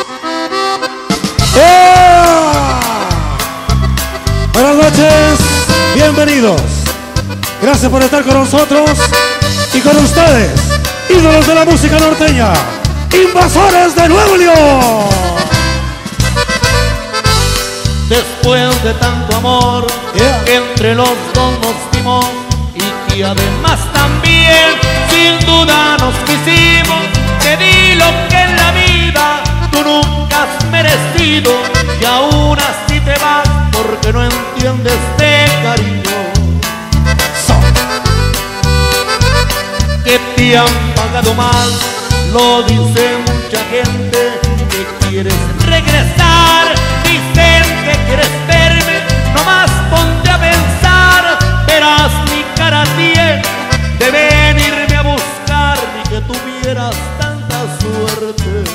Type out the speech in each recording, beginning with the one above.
Buenas noches, bienvenidos. Gracias por estar con nosotros y con ustedes, ídolos de la música norteña, Invasores de Nuevo León. Después de tanto amor que entre los dos nos dimos y que además también sin duda nos quisimos, te di lo que en la vida tú nunca has merecido y aún así te vas porque no entiendes de cariño. Que te han pagado mal, lo dice mucha gente, que quieres regresar, dicen que quieres verme, nomás ponte a pensar, verás mi cara tiene de venirme a buscar, ni que tuvieras tanta suerte,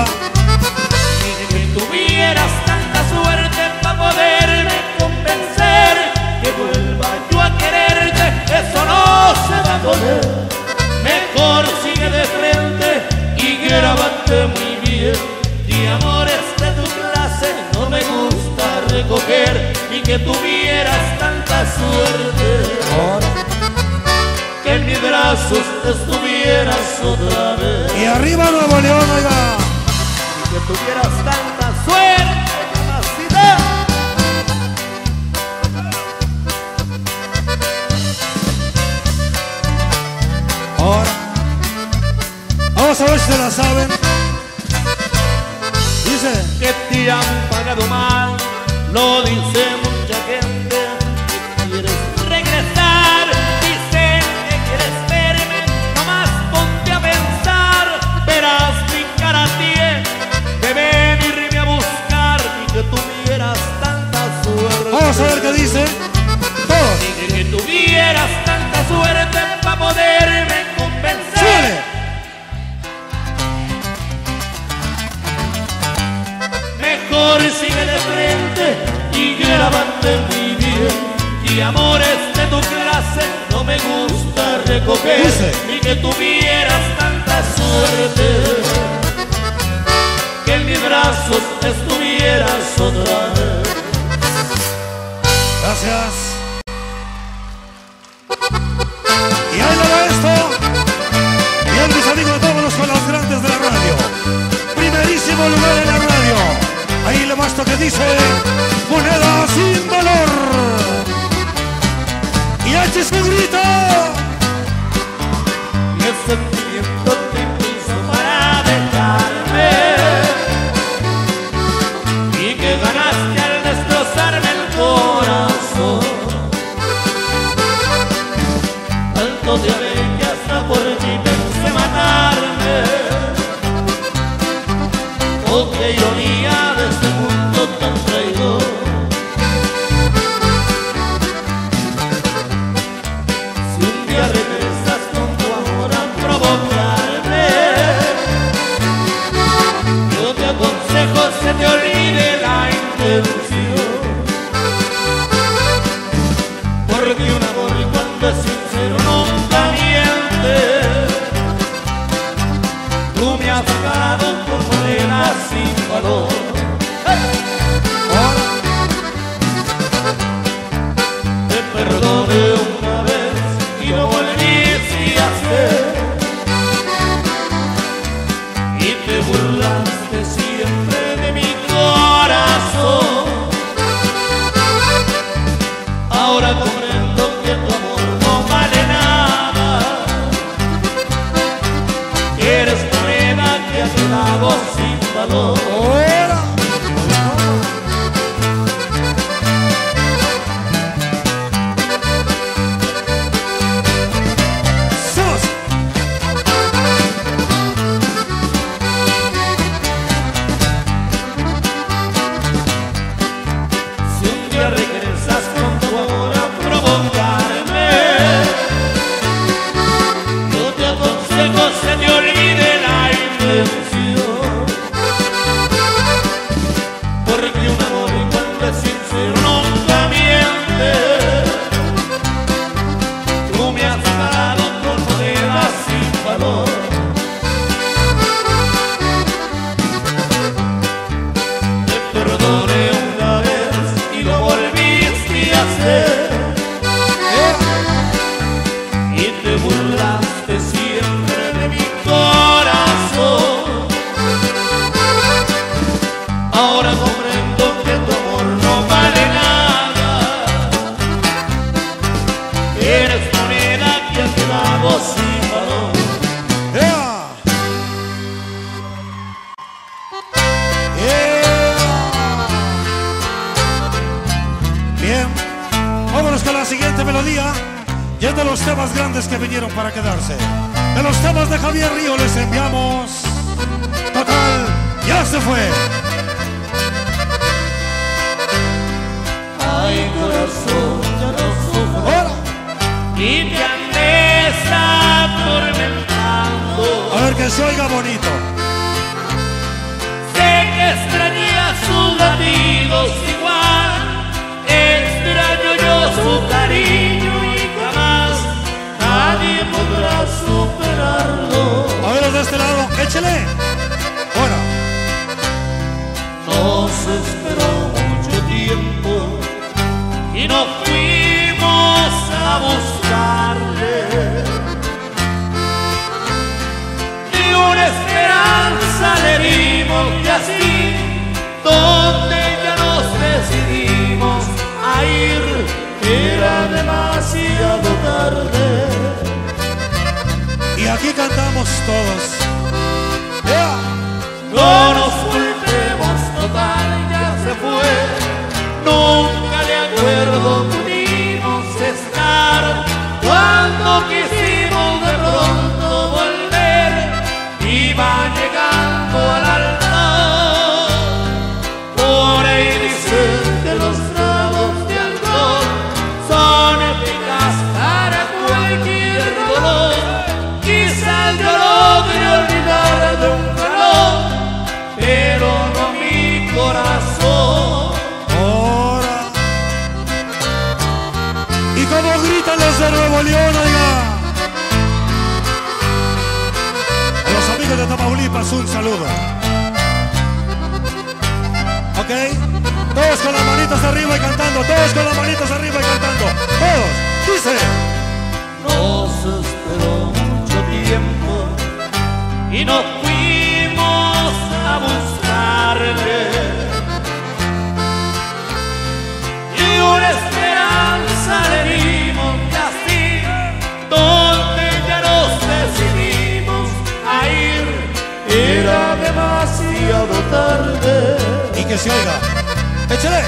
ni que tuvieras tanta suerte para poderme convencer que vuelva yo a quererte, eso no se va a poder. Mejor sigue de frente y grábate muy bien. De amores de tu clase no me gusta recoger, ni que tuvieras tanta suerte que en mis brazos estuvieras otra vez. Y arriba Nuevo León, oiga. Ni que tuvieras tanta suerte, capacidad. Ahora, vamos a ver si se la saben. Dice que te han pagado mal, lo dice mucha gente, que quieres regresar, dicen que quieres verme, nomás ponte a pensar, verás mi cara tiene de venirme a buscar, ni que tuvieras tanta suerte. vamos a ver qué dice. Todos. Ni que tuvieras tanta suerte para poderme convencer. ¡Súbele! Mejor sigue de frente y grábate muy bien. Y amores de tu clase no me gusta recoger, Dice. ni que tuvieras tanta suerte que en mis brazos estuvieras otra vez. Gracias. Y ahí lo va esto. Bien, mis amigos, vámonos con los grandes de la radio. Primerísimo lugar en la radio. Ahí le muestro que dice moneda sin valor. Y H se grita. Y el sentimiento te impulsó para dejarme, y que ganaste al destrozarme el corazón. Tanto te amé que hasta por ti pensé matarme. Oh, qué ironía de este mundo tan traidor. Si un día regresas con tu amor a provocarme, yo te aconsejo se te olvide la intención, porque un amor cuando es sincero nunca miente. Tú me has pagado por moneda sin valor. Te perdoné una vez y no volviste a hacer, y te burlaste siempre de mi corazón. Ahora comprendo que tu amor no vale nada, que eres moneda que ha quedado sin valor. Si un día regresas con tu amor a provocarme, yo te aconsejo se te olvide la intención, melodía y es de los temas grandes que vinieron para quedarse. De los temas de Javier Río les enviamos Total, ya se fue. Ay, corazón, ya no sufro. Ahora. Y te andes atormentando. A ver que se oiga bonito. Sé que extrañas sus latidos igual. Extraño yo su cariño y jamás nadie podrá superarlo. A ver, de este lado, échele. Ahora. Nos esperó mucho tiempo y nos fuimos a buscarle. Y una esperanza le dimos y así, donde ya nos decidimos a ir, era demasiado tarde. Y aquí cantamos todos. Yeah. No nos culpemos, total, ya se fue. Nunca de acuerdo pudimos estar. Cuando quisimos de pronto volver, iba llegando al altar. Por ahí dicen que los tragos de alcohol son eficaz para cualquier dolor. Quizás yo logre olvidar de un calor, pero no mi corazón. Ahora. Y como gritan los de Nuevo León, oiga. A los amigos de Tamaulipas un saludo. ¿Ok? Todos con las manitas arriba y cantando. Todos con las manitas arriba y cantando. Todos. Dice. Nos esperó mucho tiempo y nos fuimos a buscarle. Y una esperanza le dimos y así, donde ya nos decidimos a ir, era demasiado tarde. Y que se oiga. Échale.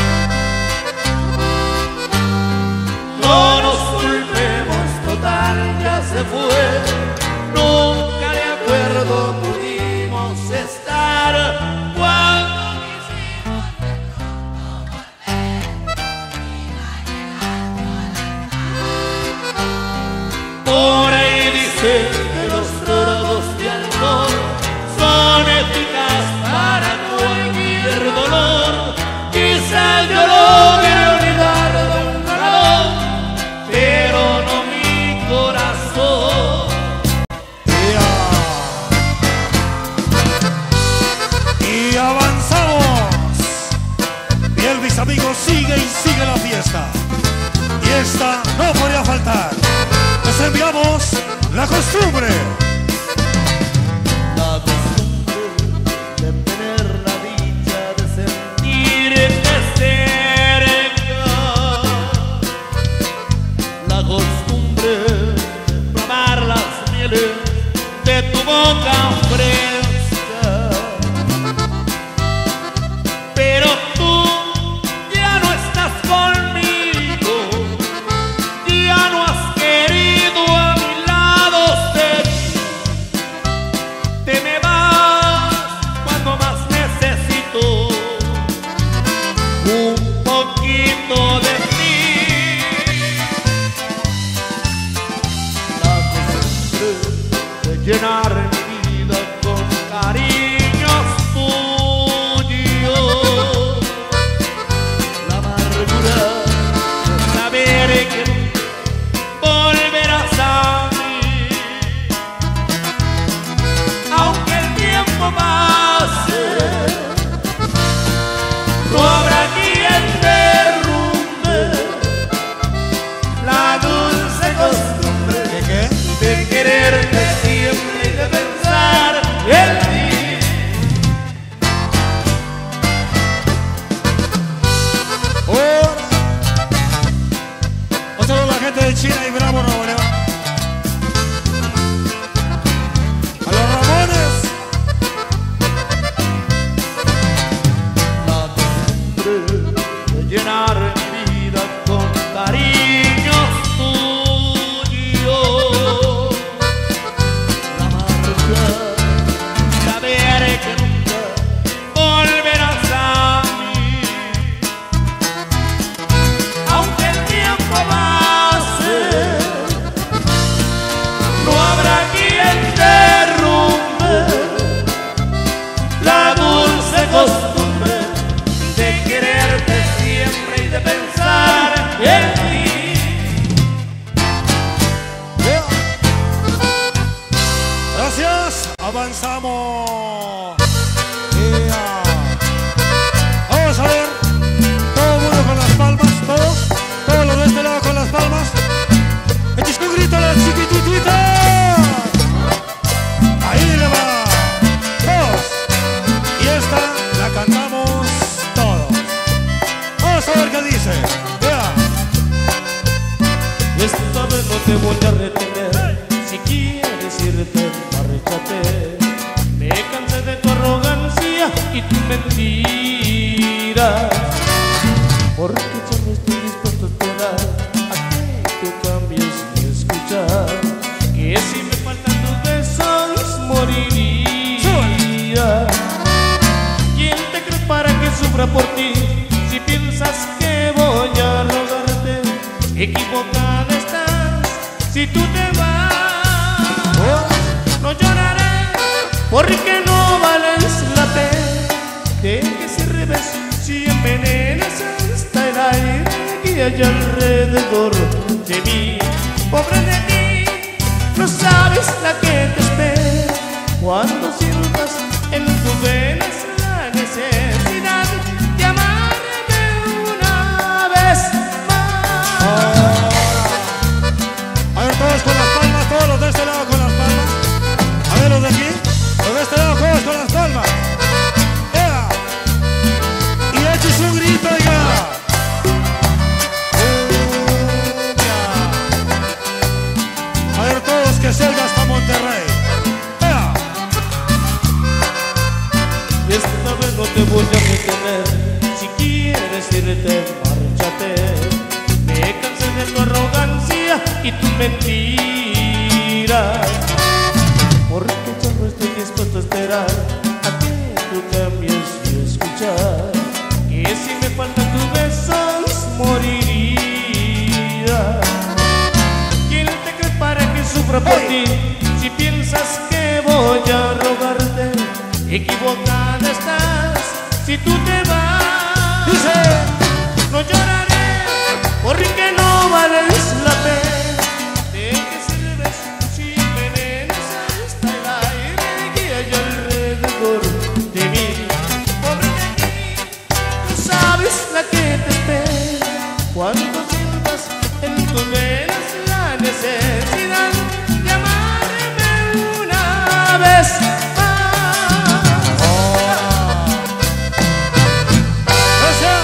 No nos culpemos, total, ya se fue. Nunca de acuerdo pudimos estar. Cuando quisimos de pronto volver, por ahí dicen que los tragos de alcohol son eficaz para cualquier dolor. Quizás yo logre olvidar de un calor, pero no mi corazón. Y avanzamos. Y el mis amigos sigue y sigue la fiesta. Y esta no podía faltar. Les enviamos La Costumbre. La costumbre de tener la dicha de sentirte cerca. La costumbre de probar las mieles de tu boca fresca. Pero tú ya no estás conmigo, ya no has querido a mi lado ser. Te me vas cuando más necesito un poquito de ti. La costumbre de llenar mi vida con cariños tuyos. La amargura de saber que volverás a mí. Aunque el tiempo pase, no habrá quien derrumbe la dulce costumbre ¿De qué? de quererte siempre y de pensar en ti. Ahora. Un saludo a la gente de China y Bravo, Nuevo León. A los Ramones. avanzamos. Yeah. Vamos a ver, todo el mundo con las palmas, todos los de este lado con las palmas. Eches un grito a las chiquitititas. Ahí le va. Dos. Y esta la cantamos todos. Vamos a ver qué dice. Yeah. Esta vez no te voy a retener. Si quieres irte, marchate. Me cansé de tu arrogancia y tu mentira, porque yo no estoy dispuesto a esperar a que tú cambies mi escuchar. Que si me faltan tus besos moriría. ¿Quién te cree para que sufra por ti? Si piensas que voy a rogarte, equivocada estás. Si tú te vas, no lloraré, porque no vales la pena. ¿De qué sirve si envenenas hasta el aire que hay alrededor de mí? Pobre de ti, no sabes la que te espera cuando sientas en tus venas la necesidad de amarme una vez más. A ver, todos con las palmas, todos los de este lado con las palmas. A ver, los de aquí, los de este lado, todos con las palmas. Yeah. Y eches un grito ya. A ver, todos que salga hasta Monterrey. Yeah. Esta vez no te voy a retener. Si quieres irte, márchate. Me cansé de tu arrogancia y tu mentira, porque yo no estoy dispuesto a esperar a que tú cambies y escuchar. Que si me faltan tus besos moriría. ¿Quién te cree para que sufra por ti? Si piensas que voy a rogarte, equivocada estás. Si tú te vas, Dice, no lloraré, porque no vales la pena. ¿De qué sirve si envenenas hasta el aire que hay alrededor de mí? Pobre de ti, no sabes la que te espera cuando sientas en tus venas la necesidad de amarme una vez más. gracias.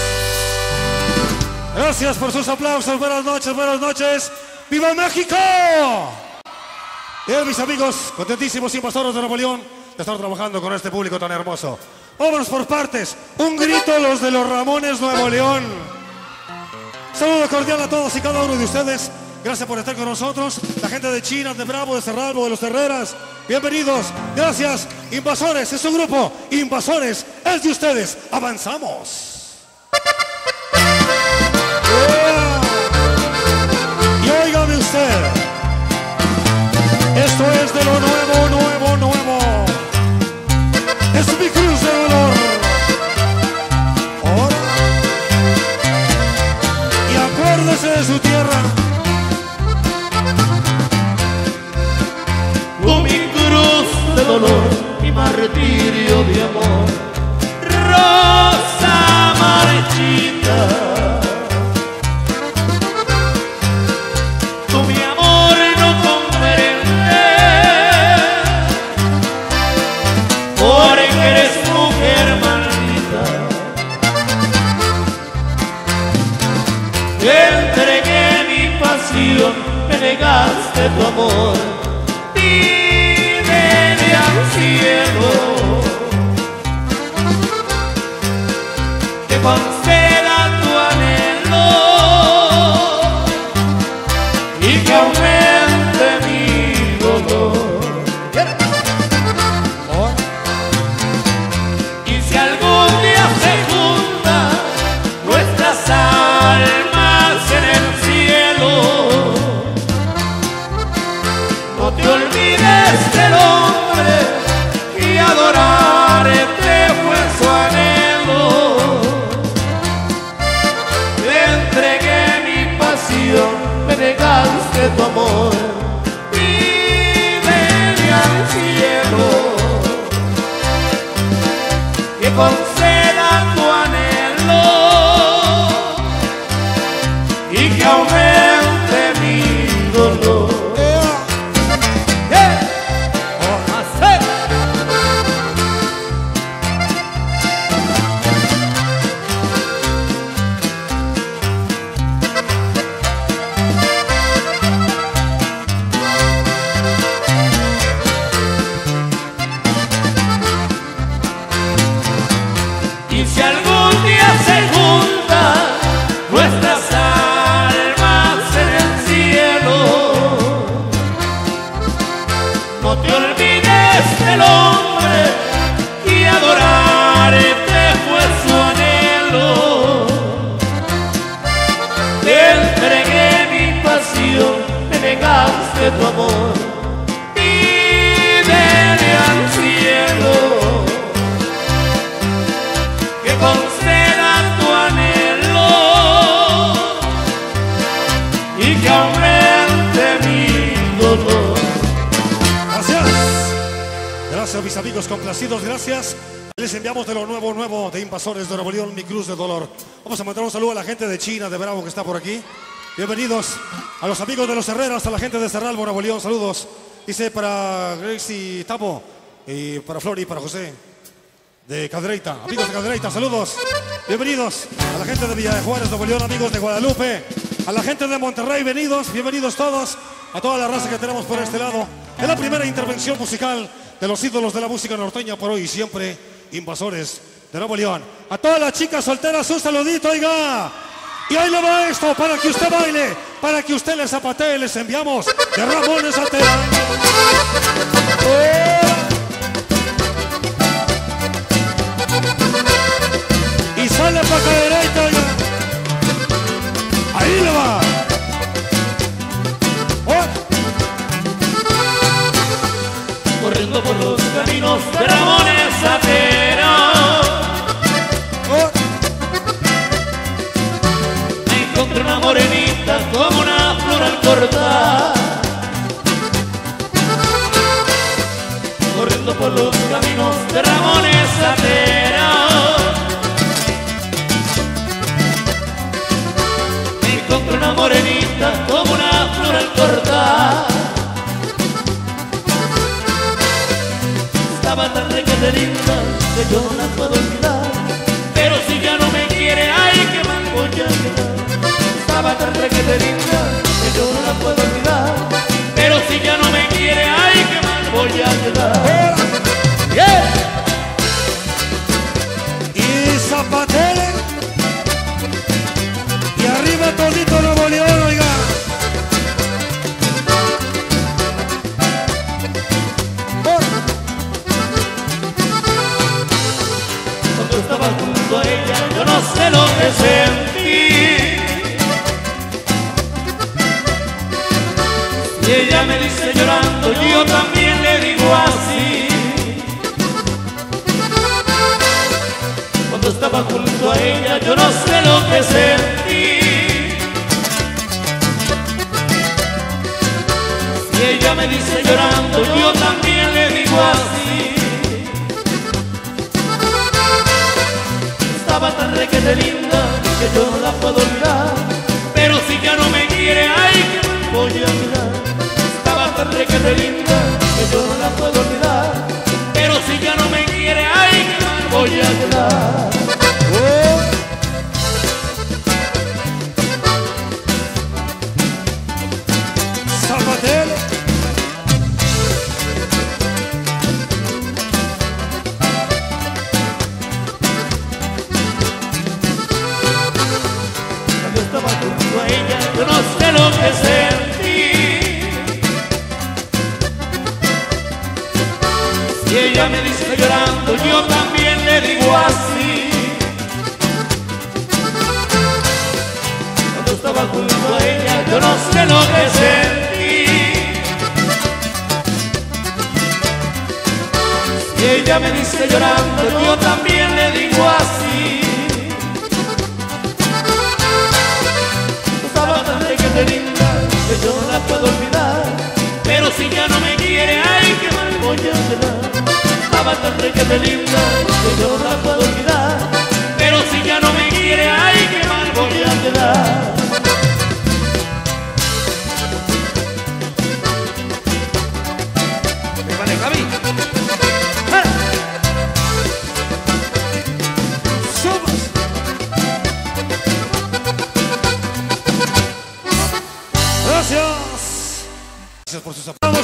Gracias por sus aplausos. Buenas noches, buenas noches. ¡Viva México! Bien, mis amigos, contentísimos invasores de Nuevo León de estar trabajando con este público tan hermoso. Vámonos por partes. Un grito a los de los Ramones Nuevo León. Saludo cordial a todos y cada uno de ustedes. Gracias por estar con nosotros. La gente de China, de Bravo, de Cerralbo, de Los Herreras. Bienvenidos. Gracias. Invasores es su grupo. Invasores es de ustedes. Avanzamos. Y óigame usted. Esto es de lo nuevo, nuevo, nuevo. Es mi cruz de dolor. Ahora. Y acuérdese de su tierra. Con mi cruz de dolor, mi martirio de amor, rosa marchita. Tú mi amor no comprendes, porque eres mujer maldita. Te entregué mi pasión, me negaste tu amor. Pídele al cielo que conceda tu anhelo y que aumente mi dolor. Y si algún día se juntan nuestras almas en el cielo, no te olvides del hombre y adorarte fue su anhelo. Te entregué mi pasión, me negaste tu amor. Pídele al cielo conceda tu anhelo y que aumente mi dolor. Y si algún día se juntan nuestras almas en el cielo, no te olvides del hombre y adorarte fue su anhelo. Te entregué mi pasión, me negaste tu amor, pídele al cielo que conceda tu anhelo y que aumente mi dolor. Gracias. Gracias, mis amigos complacidos, gracias. Les enviamos de lo nuevo de Invasores de Nuevo León, Mi Cruz de Dolor. Vamos a mandar un saludo a la gente de China, de Bravo, que está por aquí. Bienvenidos a los amigos de los Herreras, a la gente de Cerralbo, Nuevo León, saludos. Dice para Gracie Tabo, y para Flori, y para José de Cadreita, amigos de Cadreita, saludos. Bienvenidos a la gente de Villa de Juárez, Nuevo León, amigos de Guadalupe, a la gente de Monterrey, bienvenidos todos, a toda la raza que tenemos por este lado. Es la primera intervención musical de los ídolos de la música norteña por hoy y siempre, Invasores de Nuevo León. A todas las chicas solteras un saludito, oiga. Y ahí le va esto, para que usted baile, para que usted le zapatee, les enviamos de Ramones Atera. Y sale para acá derecha, oiga. Ahí le va. Corriendo por los caminos de Ramones Atera, me encontré una morenita como una flor al cortar. Corriendo por los caminos de Ramones Atera, me encontré una morenita como una flor al cortar. Estaba tan requete linda que yo no la puedo olvidar, pero si ya no me quiere, ay, qué mal voy a quedar. Estaba tan requete linda que yo no la puedo olvidar, pero si ya no me quiere, ay, qué mal voy a quedar. Yeah. Y zapatele y arriba todito Nuevo León, oiga. Cuando estaba junto a ella, yo no sé lo que sentí. Y ella me dice llorando, yo también le digo así. Cuando estaba junto a ella, yo no sé lo que sentí. Y ella me dice llorando, yo también le digo así. Estaba tan requete linda que yo no la puedo olvidar, pero si ya no me quiere, ay, que mal voy a quedar. Estaba tan requete linda que yo no la puedo olvidar, pero si ya no me quiere, ay, que mal voy a quedar. Zapatele. Cuando estaba junto a ella, yo no sé lo que sentí. Si ella me dice llorando, yo también le digo así. Cuando estaba junto a ella, yo no sé lo que sentí. Si ella me dice llorando, yo también le digo así. Estaba tan requete linda que yo no la puedo olvidar, pero si ya no me quiere, ay, qué mal voy a quedar. Estaba tan requete linda que yo no la puedo olvidar,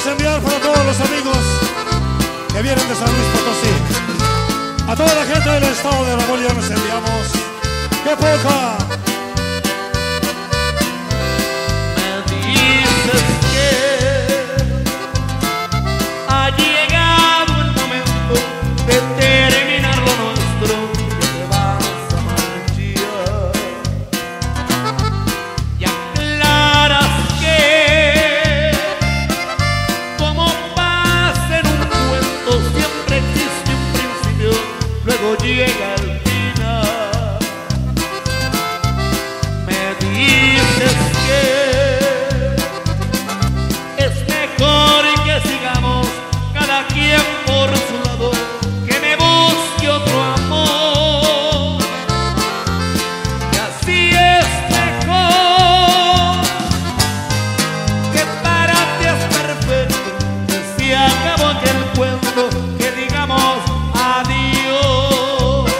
queremos enviar para todos los amigos que vienen de San Luis Potosí. A toda la gente del estado de Nuevo León les enviamos. ¡Qué poca! Me dices que ha llegado el momento de terminar lo nuestro, que te vas a marchar. Y aclaras que, como pasa en un cuento, siempre existe un principio, luego llega el final. Dices que es mejor que sigamos cada quien por su lado, que me busque otro amor, y así es mejor, que para ti es perfecto, que se acabó aquel cuento, que digamos adiós.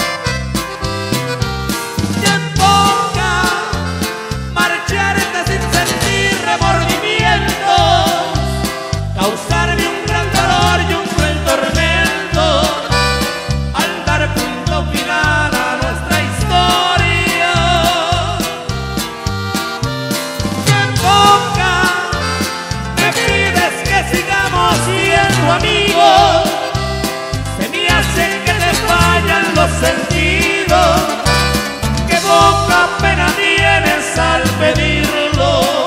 Causarme un gran dolor y un cruel tormento al dar punto final a nuestra historia. ¡Qué poca! Me pides que sigamos siendo amigos, se me hace que te fallan los sentidos. ¡Qué poca pena tienes al pedirlo!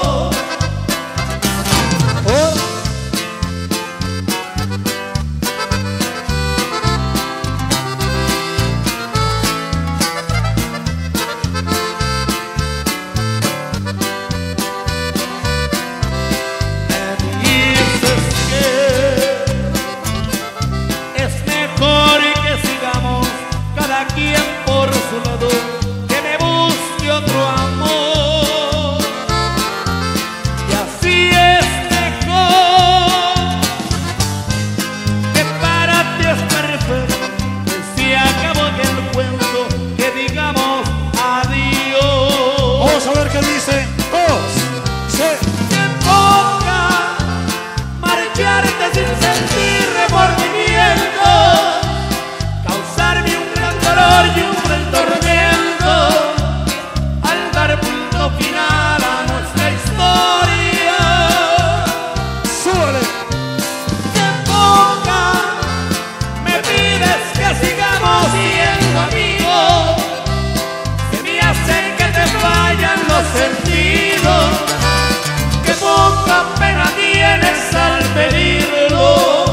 Quien por su lado, que me busque otro amor, y así es mejor, que para ti es perfecto, que se acabó aquel cuento, que digamos adiós. Vamos a ver qué dice. Todos. Sí. Qué poca marcharte sin sentir remordimiento, causarme un y un cruel tormento al dar punto final a nuestra historia. ¡Súbale! ¡Qué poca! Me pides que sigamos siendo amigos, se me hace que te fallan los sentidos. ¡Qué poca pena tienes al pedirlo!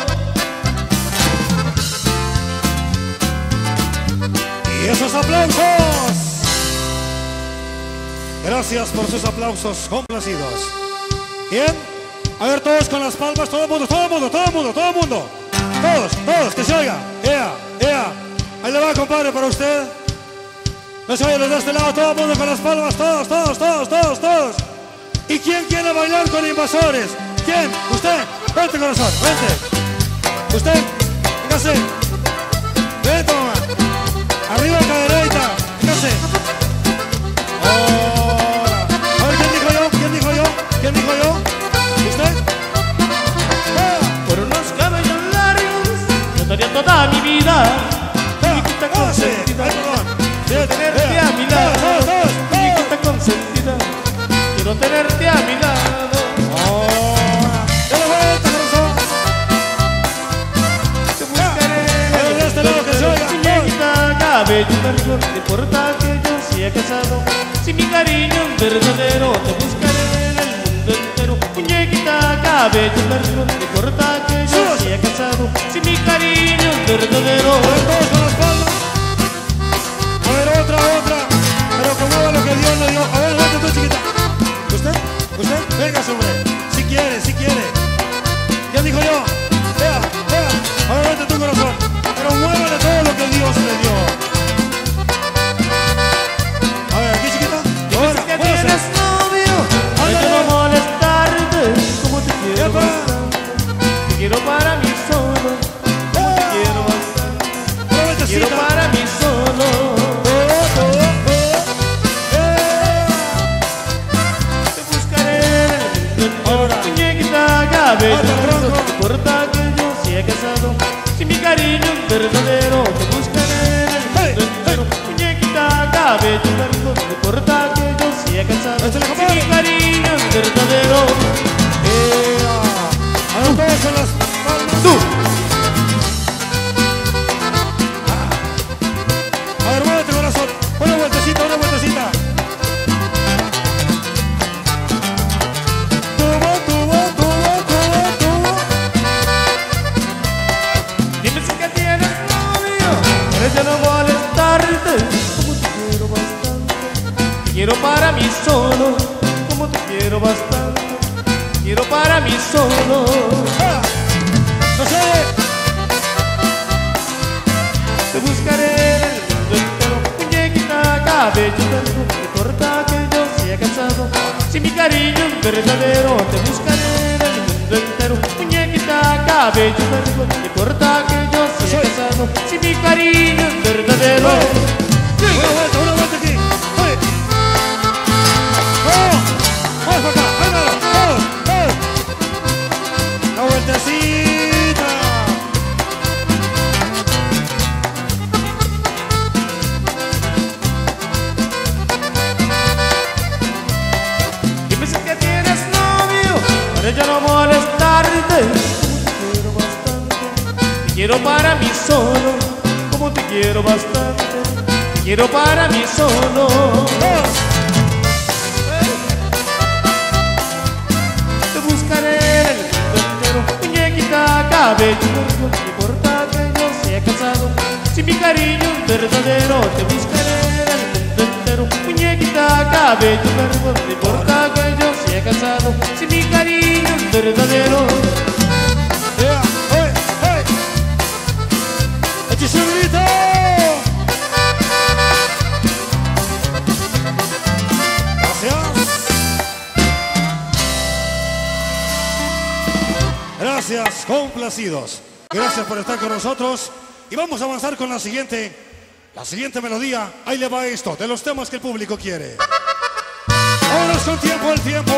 Y esos aplausos. Gracias por sus aplausos complacidos. Bien. A ver, todos con las palmas, todo el mundo, todo el mundo, todo el mundo, todo el mundo. Todos, que se oiga. ¡Ea! Ahí le va, compadre, para usted. No se oye los de este lado, todo el mundo con las palmas, todos. ¿Y quién quiere bailar con Invasores? ¿Quién? ¿Usted? Vente, corazón, vente. ¿Usted? Véngase. Vente, mamá. Arriba, cadereita. Véngase. Ahora. A ver, ¿quién dijo yo? ¿Usted? Por unos cabellos largos yo daría toda mi vida. Chiquita consentida, quiero tenerte a mi lado. Chiquita consentida, quiero tenerte a mi lado. ¡Dale vuelta, corazón! Te buscaré. A ver, de este lado que se oiga. Muñequita, cabello largo, no importa que yo sea casado. Si mi cariño es verdadero, te buscaré en el mundo entero. Muñequita, cabello largo, no importa que yo sea casado. Si mi cariño es verdadero. A ver, todos con las palmas. A ver, otra. Pero que mueva lo que Dios le dio. A ver, vete tú, chiquita. ¿Usted? Venga, hombre. Si quiere. Ya dijo yo. Vea. A ver, vete tu corazón. Pero muévale todo lo que Dios le dio. A ver, aquí, chiquita. Ahora, Que muévase. tienes novio, ay, Ándale. quiero molestarte, como te quiero Epa. bastante. Te quiero para mí solo, como te quiero bastante. Te quiero para mí solo. Te buscaré en el mundo entero. Muñequita, he casado. Si mi cariño es verdadero, te buscaré en el mundo entero. Muñequita, cabello largo, no importa que yo sea casado. Si mi cariño es verdadero. A ver, todos con las palmas. ¡Tú! A ver, muévete, corazón. Una vueltecita, una vueltecita. Dime si que tienes novio, pero yo no molestarte. Como te quiero bastante, te quiero para mí solo. Como te quiero bastante, te quiero para mí solo. ¡No sé! Te buscaré en el mundo entero. Muñequita, cabello largo, no importa que yo sea casado. Si mi cariño es verdadero, te buscaré en el mundo entero. Muñequita, cabello largo, no importa que yo sea casado. Si mi cariño es verdadero. Una vuelta aquí. ¡Oye! ¡Vamos! ¡Vamos para acá! ¡Ándalo! ¡Vamos! ¡Vamos! ¡Una vueltecita! Dime si que tienes novio, para yo no molestarte. Como te quiero bastante, te quiero para mí solo. Como te quiero bastante, te quiero para mí solo. Te buscaré en el mundo entero. Muñequita, cabello largo, no importa que yo sea casado. Si mi cariño es verdadero, te buscaré en el mundo entero. Muñequita, cabello largo, no importa que yo sea casado. Si mi cariño es verdadero. ¡Hey! ¡Hey! ¡Échese un grito! Gracias, complacidos. Gracias por estar con nosotros. Y vamos a avanzar con la siguiente melodía. Ahí le va esto, de los temas que el público quiere. Vámonos con tiempo, el tiempo.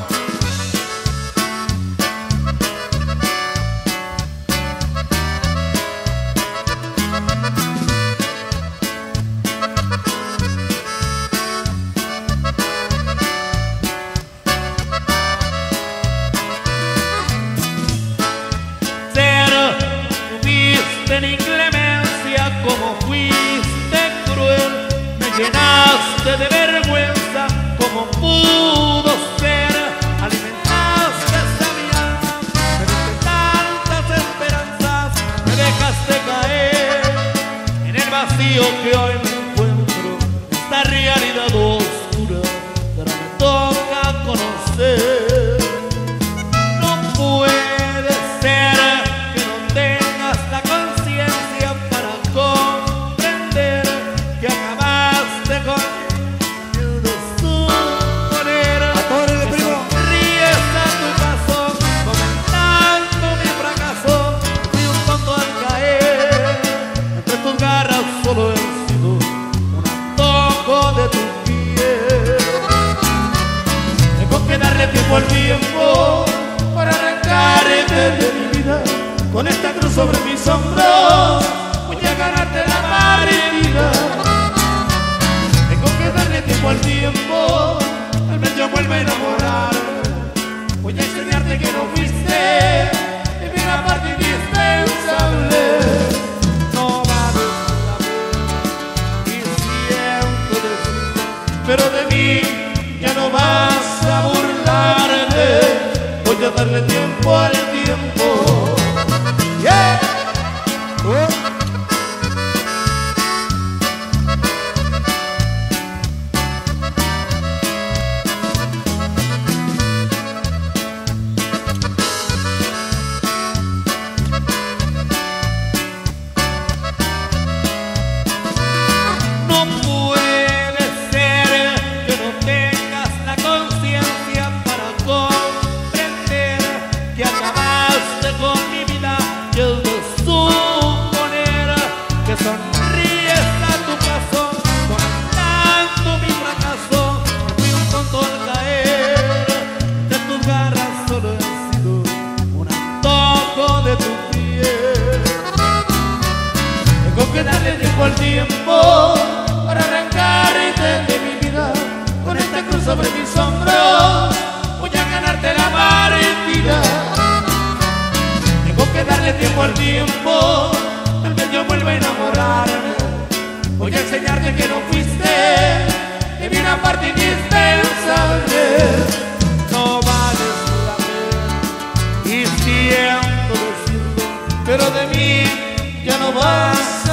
En inclemencia, como fuiste cruel, me llenaste de vergüenza, como pudo ser. Alimentaste a mi alma, me diste tantas esperanzas, me dejaste caer en el vacío que hoy me encuentro. Esta realidad oscura que ahora me toca conocer. No puede ser que no tengas la conciencia para comprender que acabaste con el de suponer. ¡Atórale, Que primo! sonríes a tu paso, comentando mi fracaso. Fui un tonto al caer entre tus garras, solo he sido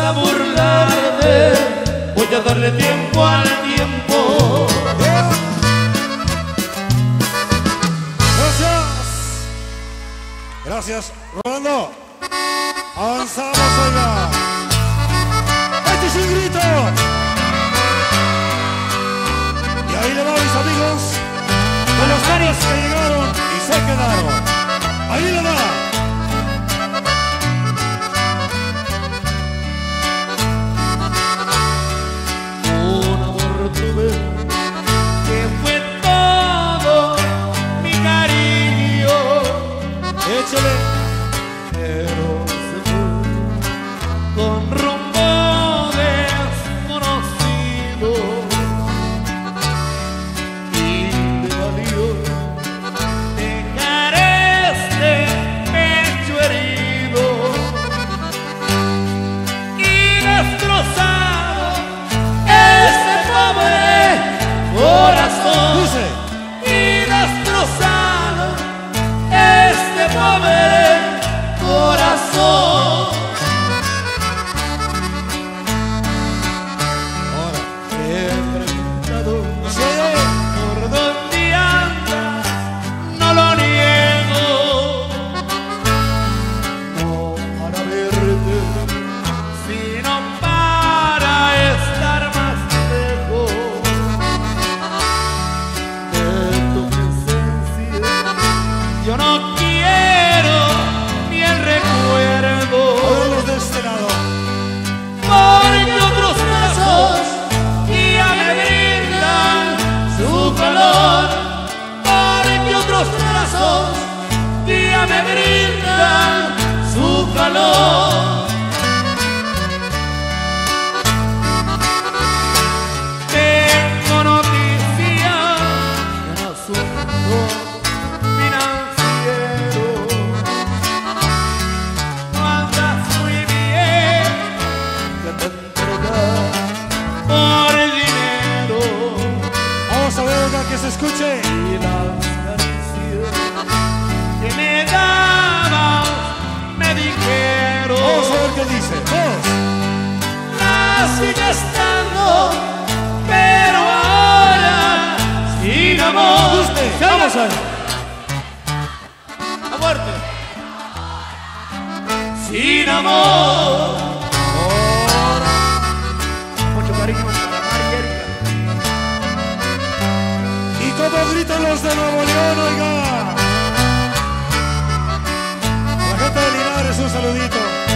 a burlarte, voy a darle tiempo al tiempo. Gracias, Rolando. Avanzamos, oiga. Este es un grito. Y ahí le va, mis amigos, con los caras que llegaron y se quedaron. Ahí le va. Un amor tuve que fue todo mi cariño. Échale. Pero se fue con rumbo desconocido y me valió dejar este pecho herido y destrozado este pobre corazón. Y destrozado este pobre corazón. Ahora, Te he preguntado por dónde andas, no lo niego. No para verte, sino para estar más lejos de tu presencia. Yo no quiero ni el recuerdo, todos de este lado. porque otros brazos ya me brindan su calor, porque otros brazos ya me brindan su calor. Tengo noticias de un asunto financiero. No andas muy bien, que te entregas por el dinero Vamos a ver, oiga, que se escuche. y las caricias que me dabas me dijeron. Vamos a ver qué dice. Todos. La sigue estando, pero ahora sin amor. Vamos a ver. A muerte. Sin amor. Mucho cariño para Mari Erika. Y como gritan los de Nuevo León, oiga. La gente de Linares, un saludito.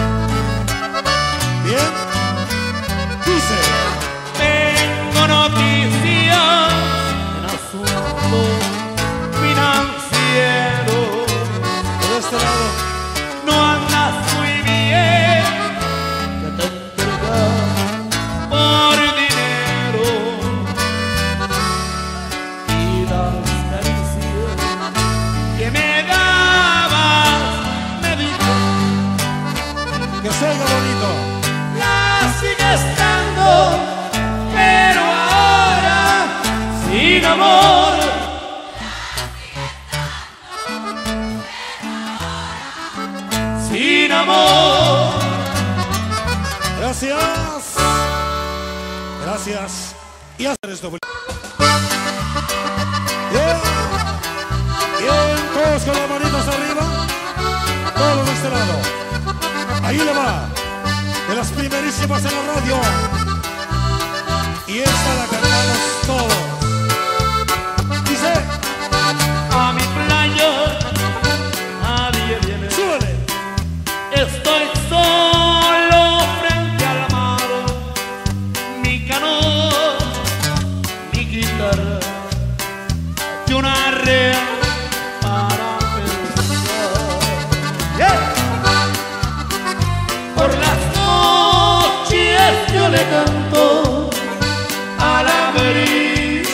Bien. Dice. Tengo noticias en asunto financiero. De este lado. No andas muy bien, que te entregas por dinero y las caricias que me dabas me dijeron. Que se oiga bonito. La sigue estando, pero ahora sin amor. Sin amor. Gracias. Gracias. Y hacer esto. Bien. Bien, todos con las manitos arriba. Todos de este lado. Ahí le va. De las primerísimas en la radio. Y esta la cantamos todos. Dice. A mi playa nadie viene. Súbele. Estoy solo frente al mar. Mi canoa, mi guitarra y una red para pensar. Por las noches yo le canto a la brisa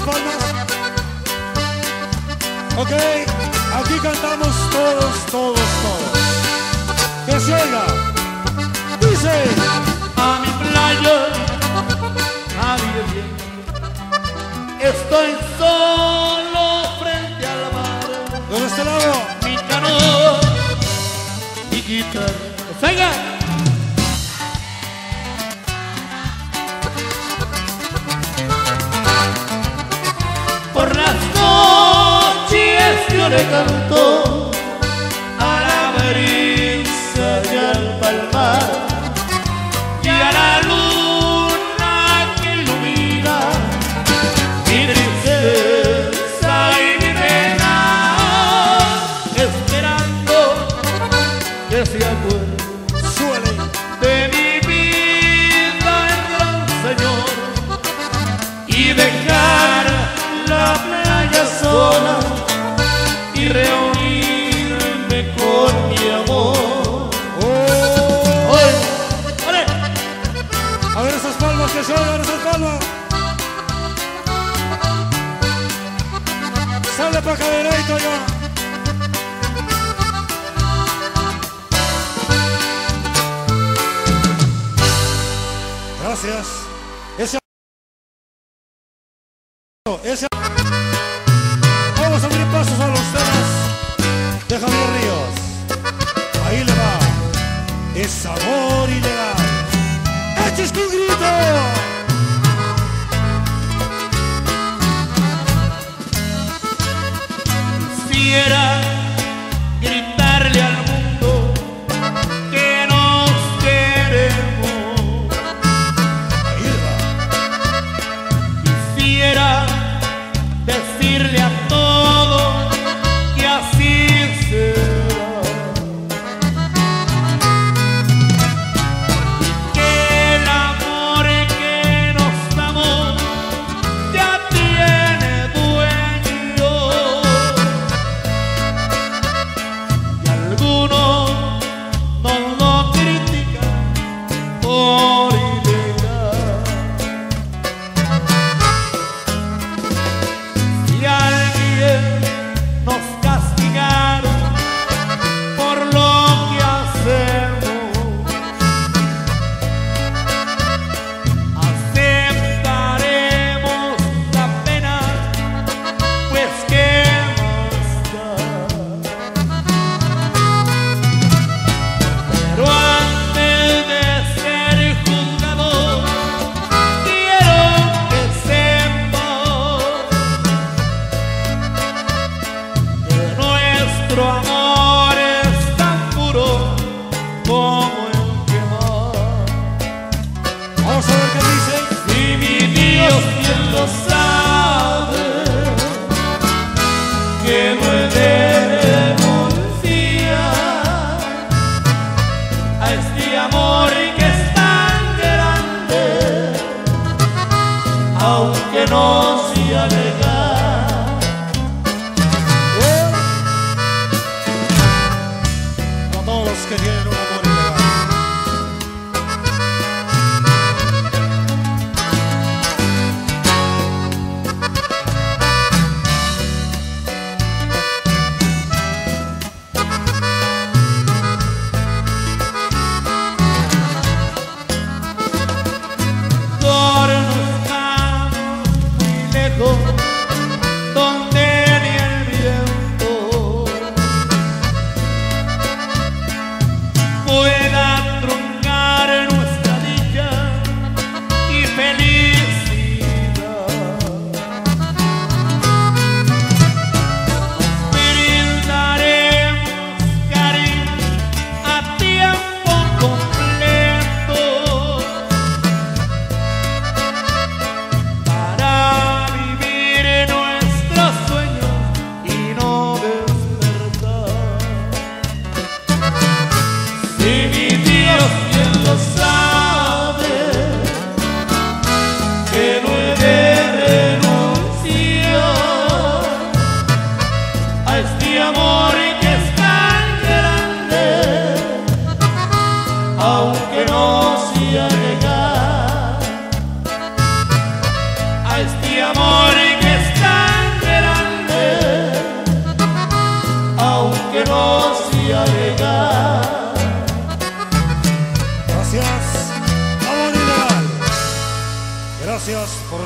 palmas. Ok, aquí cantamos todos, todos, todos. Que se oiga. Dice: a mi playa nadie viene, estoy solo frente al mar. ¿Dónde está el lado? Mi canoa, mi guitarra. ¡Venga! Por las noches yo le canto a la brisa y al palmar y a la luna que ilumina mi tristeza y mi pena, esperando que se acuerde de mi vida el gran Señor y dejar la playa sola y reunirme con mi amor. ¡Ole! A ver esas palmas, que se oigan esas palmas. Sale para acá derecho ya. Gracias. Ese... Vamos a abrir pasos a los temas de Javier Ríos. Ahí le va. Es amor ilegal. ¡Eches con grito! Quisiera gritarle al mundo que nos queremos. Ahí le va. Quisiera decirle a todos que así será.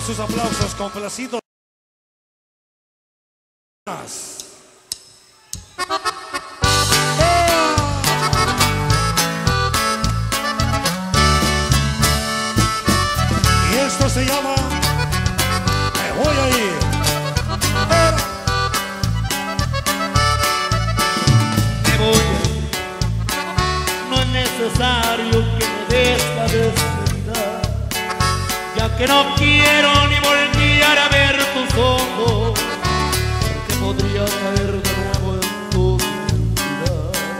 sus aplausos complacidos. Y esto se llama Me voy a ir. Me voy a ir. No es necesario que me des la despedida, ya que no quiero ni voltear a ver tus ojos, porque podría caer de nuevo en tu vida.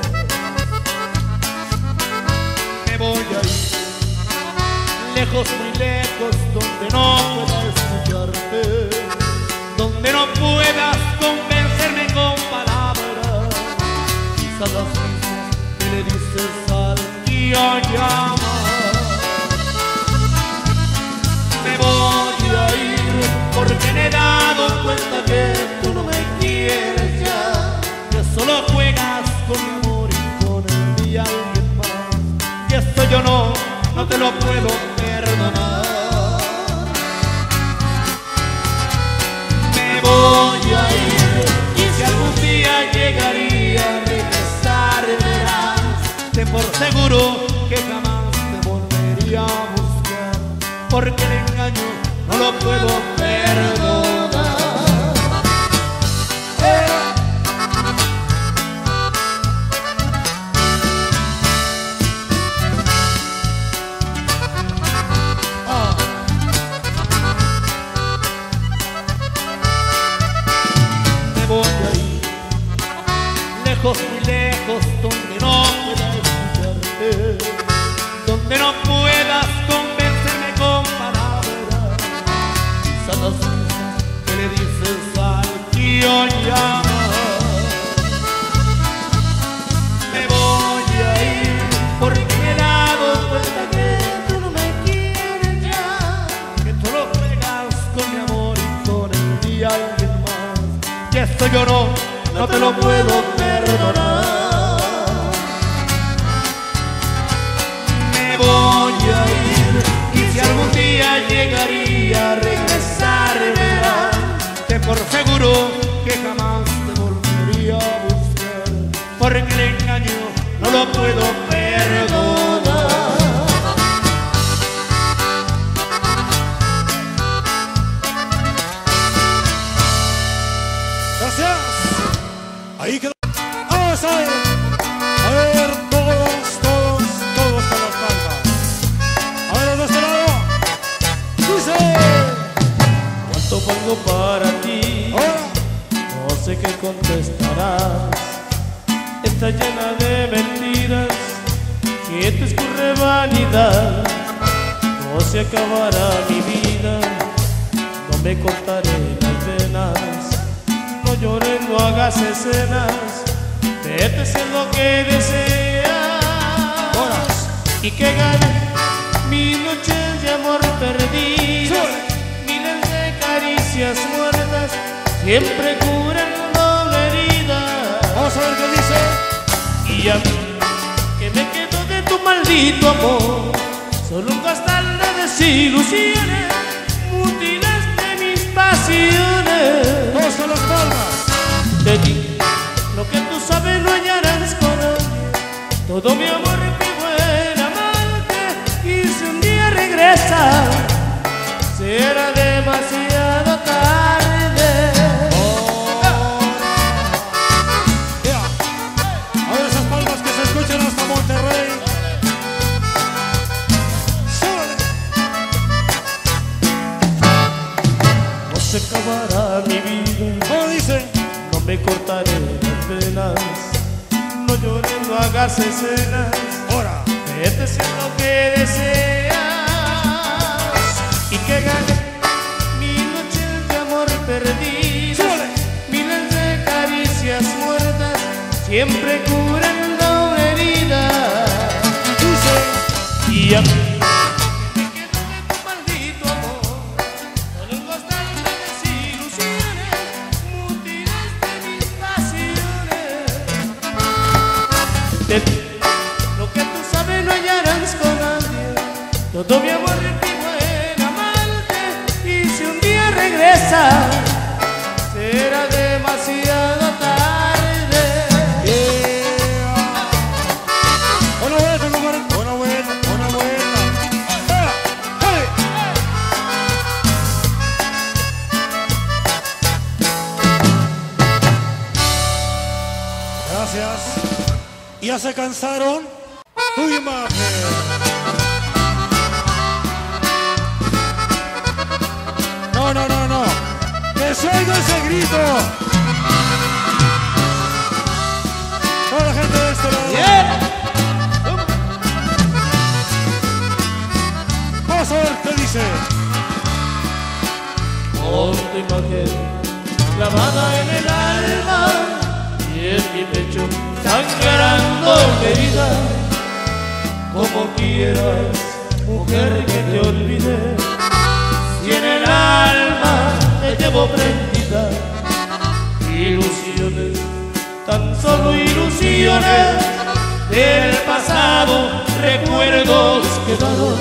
Me voy a ir lejos, muy lejos, donde no pueda escucharte, donde no puedas convencerme con palabras, quizás las mismas que le dices al que llama. Me voy a ir porque me he dado cuenta que tú no me quieres ya, que solo juegas con mi amor y con el de alguien más, y esto yo no te lo puedo perdonar. Me voy a ir y si algún día llegaría a regresar, verás, ten por seguro que jamás te volvería a buscar, porque el engaño no lo puedo perdonar. Me voy a ir lejos, muy lejos, donde no pueda escucharte, donde no puedas convencerme con palabras, quizás las mismas que le dices al que llama. Me voy a ir porque me he dado cuenta que tú no me quieres ya, que tú lo juegas con mi amor y con el de alguien más, y esto yo no te lo puedo perdonar. Me voy a ir y si algún día llegaría a regresar, verás, ten por seguro que jamás te volvería a buscar, porque el engaño no lo puedo perdonar. Gracias. Ahí quedó. Vamos a ver. A ver, todos con las palmas. A ver, de este lado. Dice. ¿Cuánto pongo para ti? Ahora. No sé qué contestarás. Está llena de mentiras, que te escurre vanidad. No se acabará mi vida, no me cortaré las venas. No llores, no hagas escenas, vete si es lo que deseas. Y que gane 1000 noches de amor perdidas, miles de caricias muertas, siempre curan doble herida. Vamos a ver qué dice. Y a mí, que me quedo de tu maldito amor, solo un costal de desilusiones, mutilaste mis pasiones. Todos con las palmas. De ti, lo que tú sabes no hallarás con nadie, todo mi amor fui buen amante, y si un día regresas, será demasiado tarde. A ver esas palmas que se escuchan hasta Monterrey. ¡Súbale! No se acabará mi vida, ¿Cómo dice? no me cortaré las venas, no llores, no hagas escenas, Ahora. vete si es lo que deseas. Y que gane 1000 noches de amor perdidas, ¡Súbale! miles de caricias muertas, siempre curan la herida. Dice. Y a mí, que me quedo de tu maldito amor, solo un costal de desilusiones, mutilaste mis pasiones. De ti, lo que tú sabes no hallarás con nadie, todo mi amor es mi buen amante, y si Gracias. ¿Ya se cansaron? Tu imagen. No, no, no, no. Que se oiga ese grito. Toda la gente de este lado. Yeah. Vamos a ver qué dice. Con tu imagen clavada en el alma y en mi pecho sangrando herida, como quieras, mujer, que te olvide, si en el alma te llevo prendida. Ilusiones, tan solo ilusiones del pasado, recuerdos quedaron,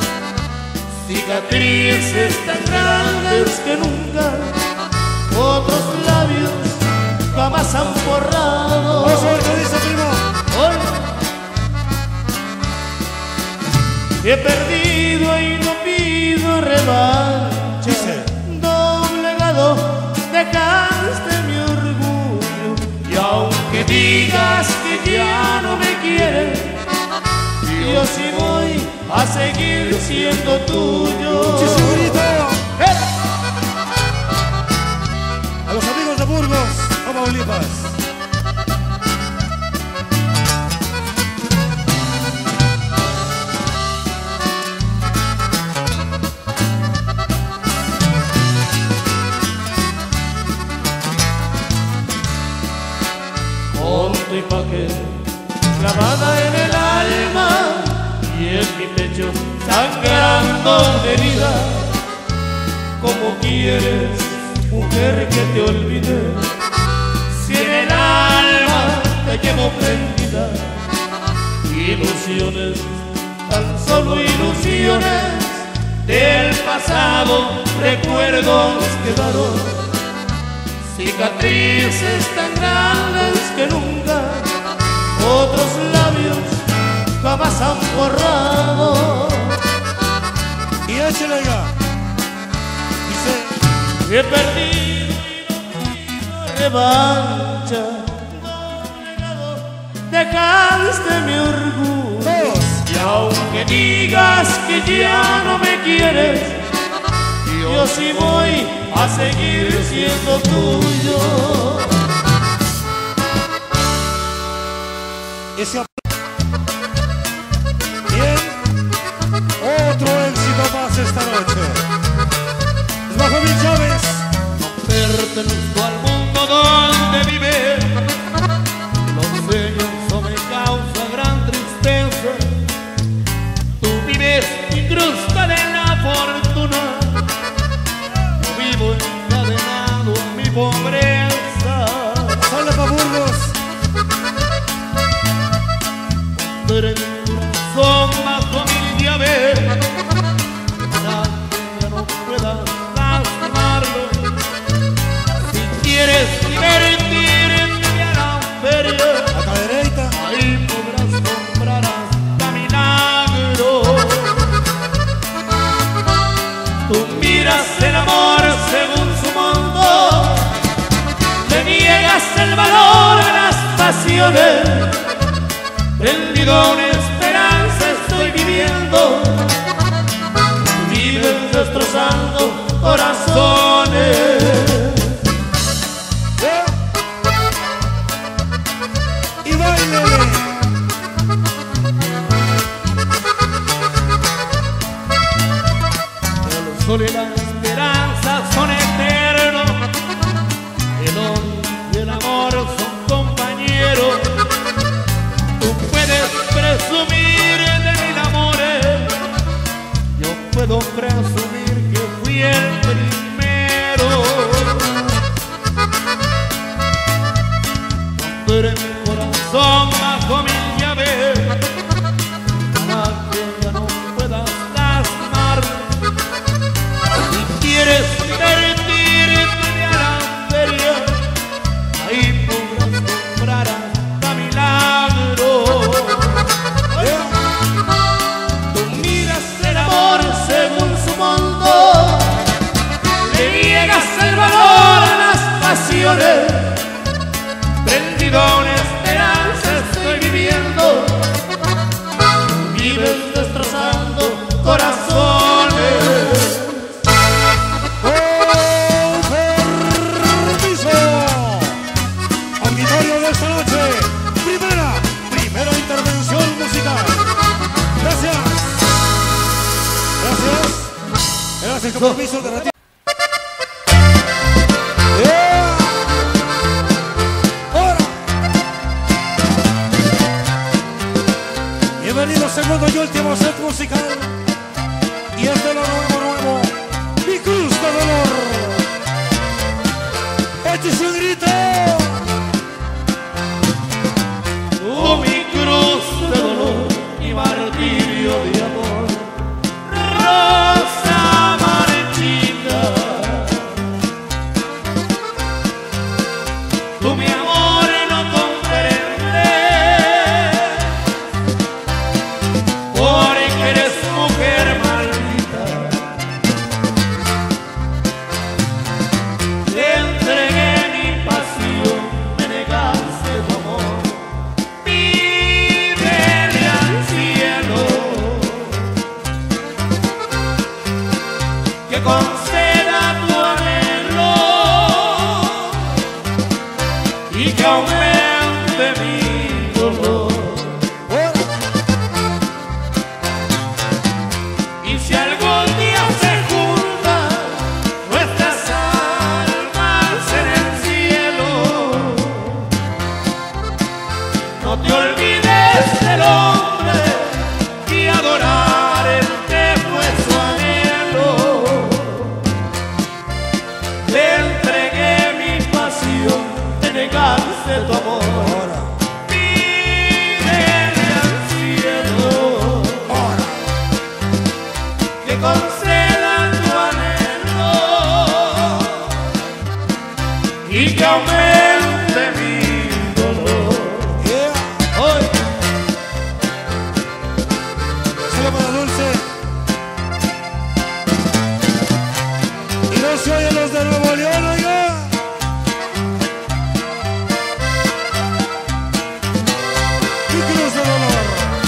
cicatrices tan grandes que nunca otros labios jamás han borrado. Vamos a ver qué dice, primo. Hoy he perdido y no pido revancha. Dice. Doblegado dejaste mi orgullo, y aunque digas que ya no me quieres, yo sí voy a seguir siendo tuyo. Chisigurito. A los amigos de Burgos, Tamaulipas. Con tu imagen clavada en el alma y en mi pecho sangrando de herida, como quieres, mujer, que te olvide, si en el alma te llevo prendida. Ilusiones, tan solo ilusiones del pasado, recuerdos quedaron, cicatrices tan grandes que nunca otros labios jamás han borrado. Y échale ya. Dice. He perdido y no pido revancha, doblegado dejaste mi orgullo, Todos. y aunque digas que ya no me quieres, yo sí voy a seguir siendo tuyo. Ese bien. Otro éxito más esta noche. Es Bajo Mil Chávez. Pertenezco al mundo donde vive, los sueños no me causa gran tristeza. Tú vives incrustada en la fortuna, yo vivo encadenado a mi pobreza. Sale pa' Burgos. Pero en mi corazón bajo mi llave, nada que ya no pueda lastimarlo. Si quieres divertirte a la feria, La cadereita. ahí podrás comprar hasta milagro. Tú miras el amor según su mundo, le niegas el valor de las pasiones. Prendido a una esperanza estoy viviendo, tú vives destrozando corazones. Y bailele. El sol y la esperanza son eternos, el odio y el amor son compañeros. Tú puedes presumir de mil amores, yo puedo presumir que fui el primero. permiso de ratito. Bienvenido segundo y último set musical. Y es de lo nuevo, Mi Cruz de Dolor. Échese un grito. Oh, mi cruz de dolor, mi martirio de amor, rosa marchita. Tú mi amor no comprendes, porque eres mujer maldita. Te entregué mi pasión, me negaste tu amor. Pídele al cielo que conceda tu anhelo y que aumente mi dolor. Y si algún día se juntan nuestras almas en el cielo, no te olvides del hombre y adorar el que fue su anhelo. Te entregué mi pasión, te negaste tu amor. Pídele al cielo que conceda tu anhelo y que aumente mi dolor. Hoy Solo para Dulce. Y no se oyen los de Nuevo León, oiga. Mi Cruz de Dolor.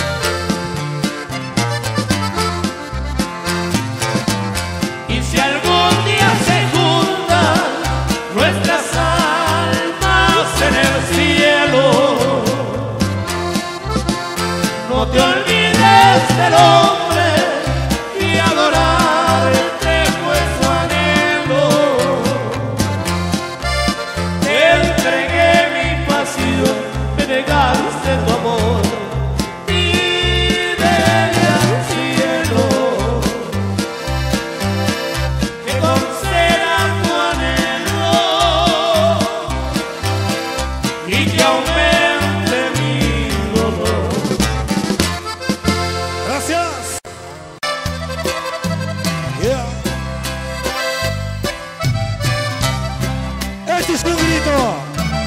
y si algún día se juntan nuestras almas en el cielo, no te olvides del hombre y adorar el que fue su anhelo. Te entregué mi pasión, me negaste tu amor. Pídele al cielo que conceda tu anhelo y que aumente mi dolor. Gracias. Yeah. Este es un grito.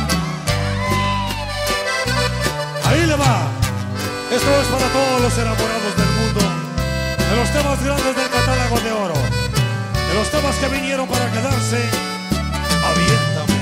Ahí le va. Esto es para todos los enamorados del mundo, de los temas grandes del catálogo de oro, de los temas que vinieron para quedarse. Aviéntame.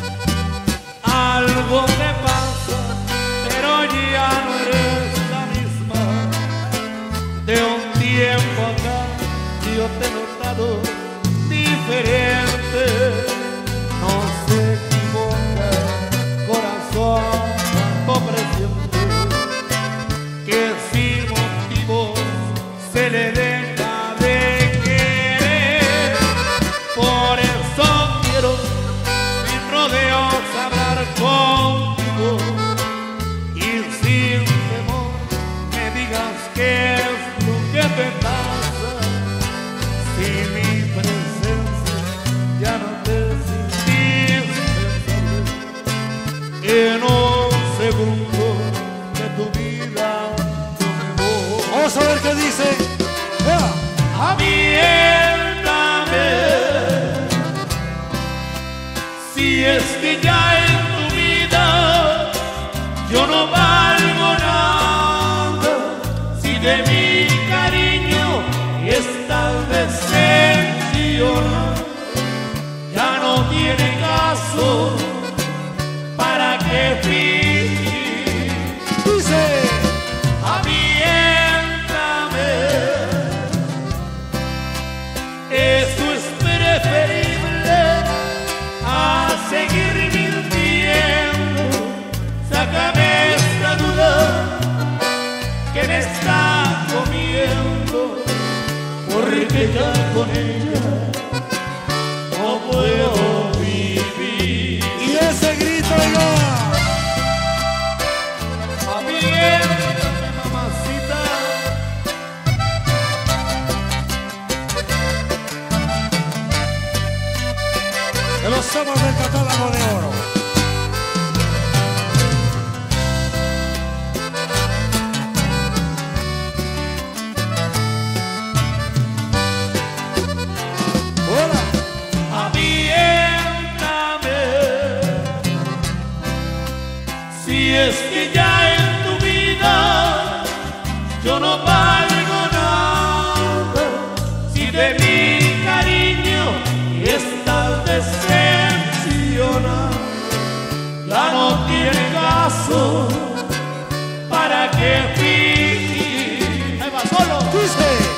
Algo te pasa, pero ya no eres la misma. De un tiempo acá yo te he notado diferente. No se equivoca, corazón tan presiente, que sin motivos se le deja de querer. Por eso quiero sin rodeos hablar contigo y sin temor me digas qué es lo que te pasa. Si mi presencia ya no te es indispensable, en un segundo de tu vida yo me voy. Vamos a ver qué dice. Yeah. Aviéntame, si es que ya en tu vida yo no valgo nada, si de mi cariño y esta decepción ya no tiene caso, ¿para qué fingir? Dice. Aviéntame, eso es preferible a seguir mintiendo. Sácame esta duda que me está comiendo, porque ya con ella no puedo vivir. Y ese grito, oiga. Aviéntame, mamacita. De los temas del catálogo de oro. Si es que ya en tu vida yo no valgo nada, si de mi cariño estás decepcionada, ya no tiene caso para que fingir. Ahí va solo. Dice.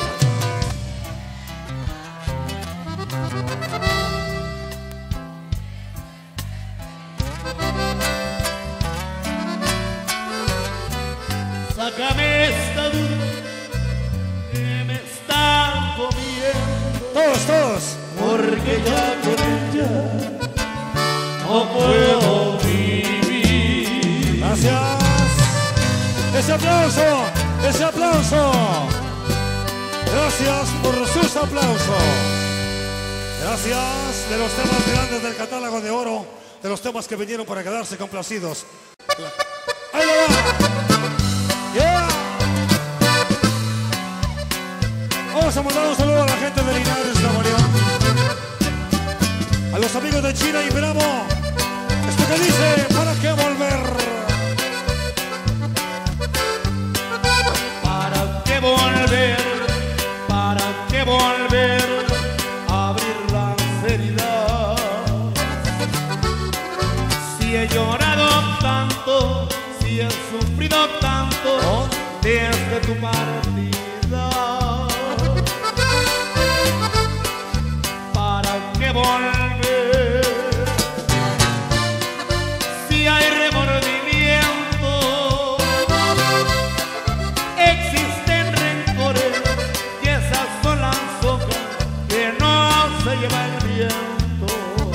Sácame esta duda que me está comiendo. Todos. Porque ya con ella no puedo vivir. Gracias. Ese aplauso. Gracias por sus aplausos. Gracias de los temas grandes del catálogo de oro, de los temas que vinieron para quedarse complacidos. ¡Ahí lo va! Yeah. Vamos a mandar un saludo a la gente de Linares, Nuevo León. A los amigos de China y Bravo. Esto que dice, ¿para qué volver? ¿Para qué volver? ¿Para qué volver a abrir las heridas? Si he llorado tanto, si he sufrido tanto desde tu partida, ¿para qué volver? Si hay remordimiento, existen rencores y esas son las hojas que no se lleva el viento.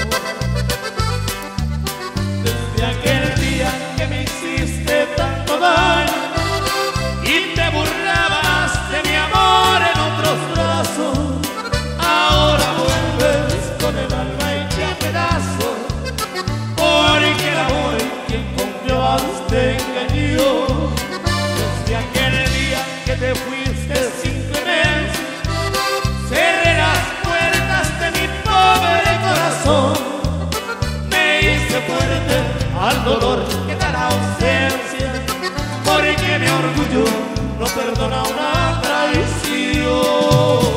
Desde aquel día que me hiciste tanto daño y te burlabas de mi amor en otros brazos, ahora vuelves con el alma hecha a pedazos, porque el amor en quien confiabas te engañó. Desde aquel día que te fuiste sin clemencia, cerré las puertas de mi pobre corazón, me hice fuerte al dolor que da la ausencia, porque mi orgullo no perdona una traición.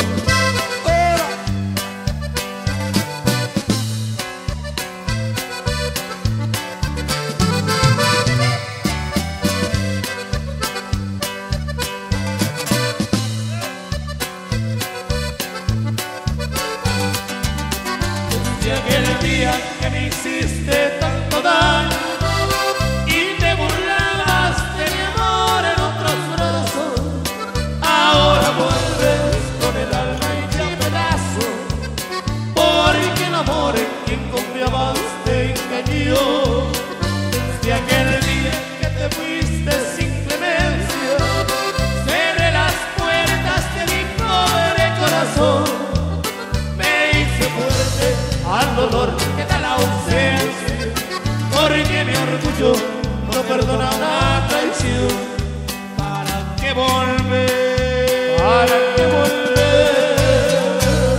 Desde aquel día que me hiciste tanto daño y te burlabas de mi amor en otros brazos, ahora vuelves con el alma hecha a pedazos, porque el amor en quien confiabas te engañó. Desde aquel día que te fuiste sin clemencia, cerré las puertas de mi pobre corazón, me hice fuerte al dolor que da la ausencia, porque mi orgullo no perdona una traición. ¿Para qué volver? ¿Para qué volver?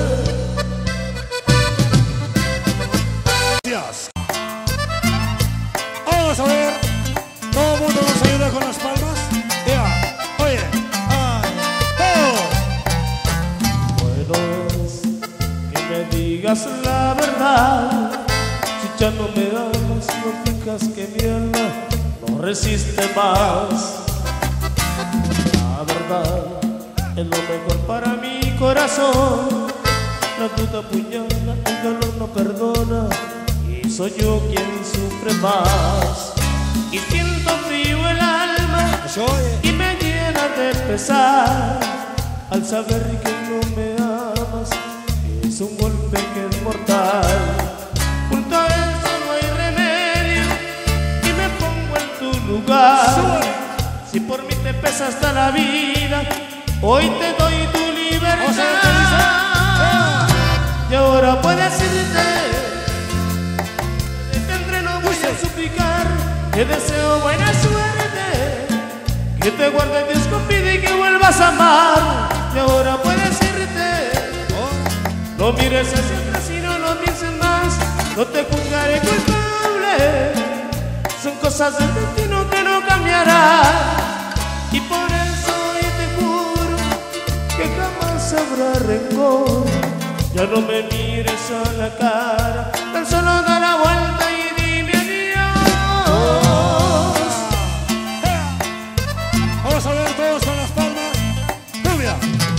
Gracias. Vamos a ver. Todo el mundo nos ayuda con las palmas. Ya. Oye. Bueno es que me digas la verdad, si ya no me amas, no fijas que mi alma no resiste más. La verdad es lo mejor para mi corazón, la duda apuñala, el dolor no perdona, y soy yo quien sufre más. Y siento frío el alma y me llena de pesar al saber que no me amas. es un golpe que es mortal. Junto a eso no hay remedio y me pongo en tu lugar. Si por mí te pesa hasta la vida, hoy te doy tu libertad. Y ahora puedes irte, te tendré, no voy a suplicar. Te deseo buena suerte, que te guarde Dios con vida y que vuelvas a amar. Y ahora puedes irte, no mires hacia atrás y no lo pienses más. No te juzgaré culpable, son cosas del destino que no cambiarán. Y por eso hoy te juro que jamás habrá rencor. Ya no me mires a la cara, tan solo da la vuelta y dime adiós. Vamos a ver todos con las palmas. ¡Cumbia!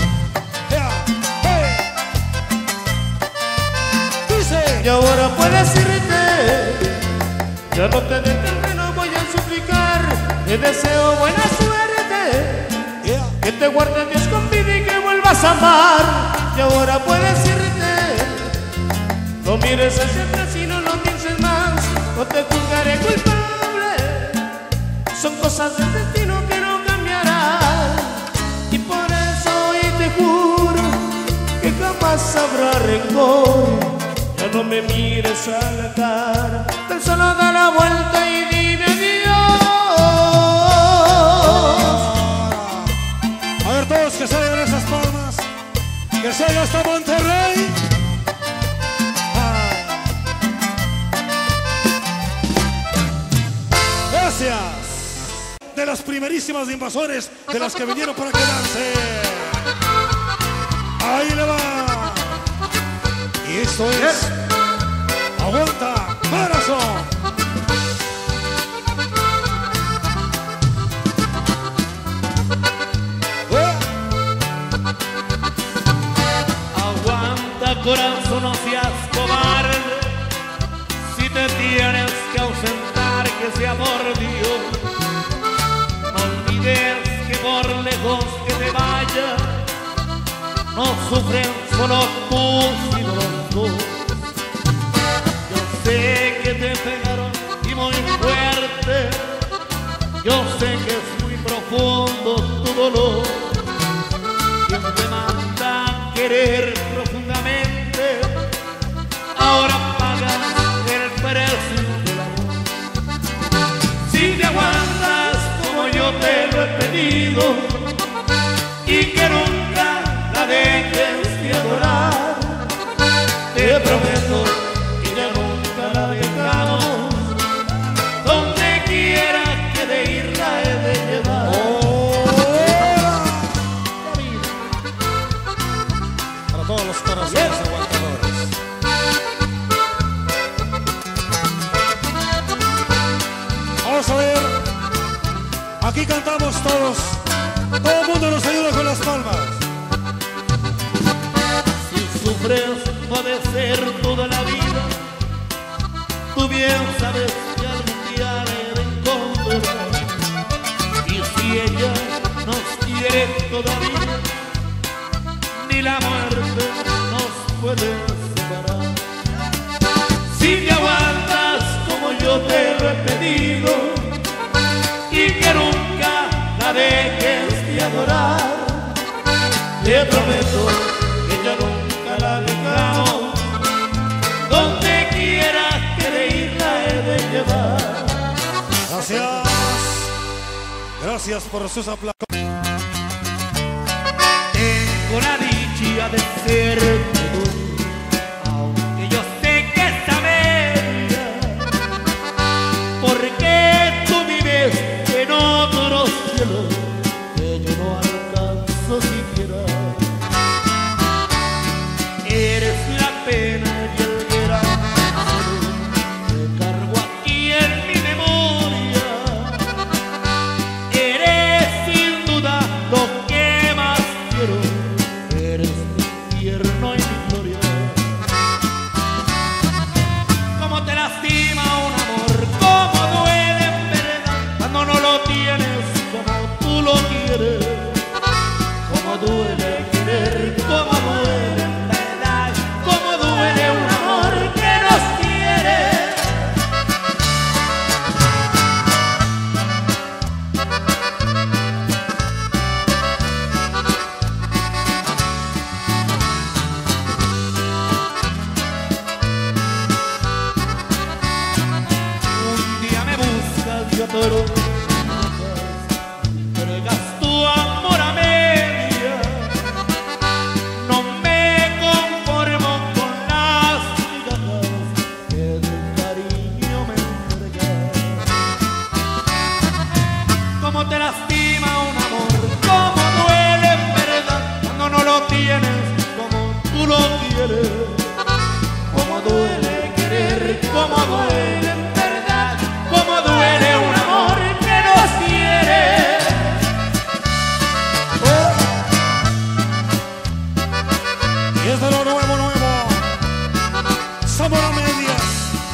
Dice. Y ahora puedes irte, ya no te detendré, no voy a suplicar. Te deseo buena suerte, que te guarde Dios con vida y que vuelvas a amar. Y ahora puedes irte, no mires hacia atrás y no lo pienses más. No te juzgaré culpable, son cosas del destino que no cambiarán. Y por eso hoy te juro que jamás habrá rencor. Ya no me mires a la cara, tan solo da la vuelta y dime adiós. A ver todos que salgan esas palmas, que salga hasta Monterrey. Gracias. De las primerísimas de Invasores, de las que vinieron para quedarse. Ahí le va. Y esto es Aguanta Corazón. Corazón, no seas cobarde. Si te tienes que ausentar, que sea por Dios. No olvides que por lejos que te vayas, no sufren solo tú, sino los dos. Yo sé que te pegaron y muy fuerte, yo sé que es muy profundo tu dolor. Quien te manda a querer profundamente, ahora pagas el precio del amor. Si te aguantas como yo te lo he pedido y que nunca la dejes de adorar, te prometo que ya nunca la dejamos. Donde quiera que de ir la he de llevar. Para todos los corazones aguantadores. Vamos a ver. Aquí cantamos todos. Todo el mundo nos ayuda con las palmas. Si sufres padecer toda la vida, tú bien sabes que algún día le de encontrar. Y si ella nos quiere todavía, ni la muerte nos puede separar. Si te aguantas como yo te lo he pedido y que nunca la dejes de adorar, te prometo que ya nunca la dejamos. Donde quiera que de ir la he de llevar. Gracias. Gracias por sus aplausos. Tengo la dicha de ser tú, aunque yo sé que está media, porque tú vives en otros cielos que yo no alcanzo siquiera. Eres la pena y el gran que cargo aquí en mi memoria. Eres sin duda lo que más quiero. Eres mi tierno y mi gloria. pero entregas tu amor a media. No me conformo con las migajas que de cariño me entregas. Cómo te lastima un amor, cómo duele en verdad cuando no lo tienes como tú lo quieres. Cómo duele querer, cómo duele en verdad, cómo duele un amor que nos quiere. Y es de lo nuevo, nuevo. Sabor a medias.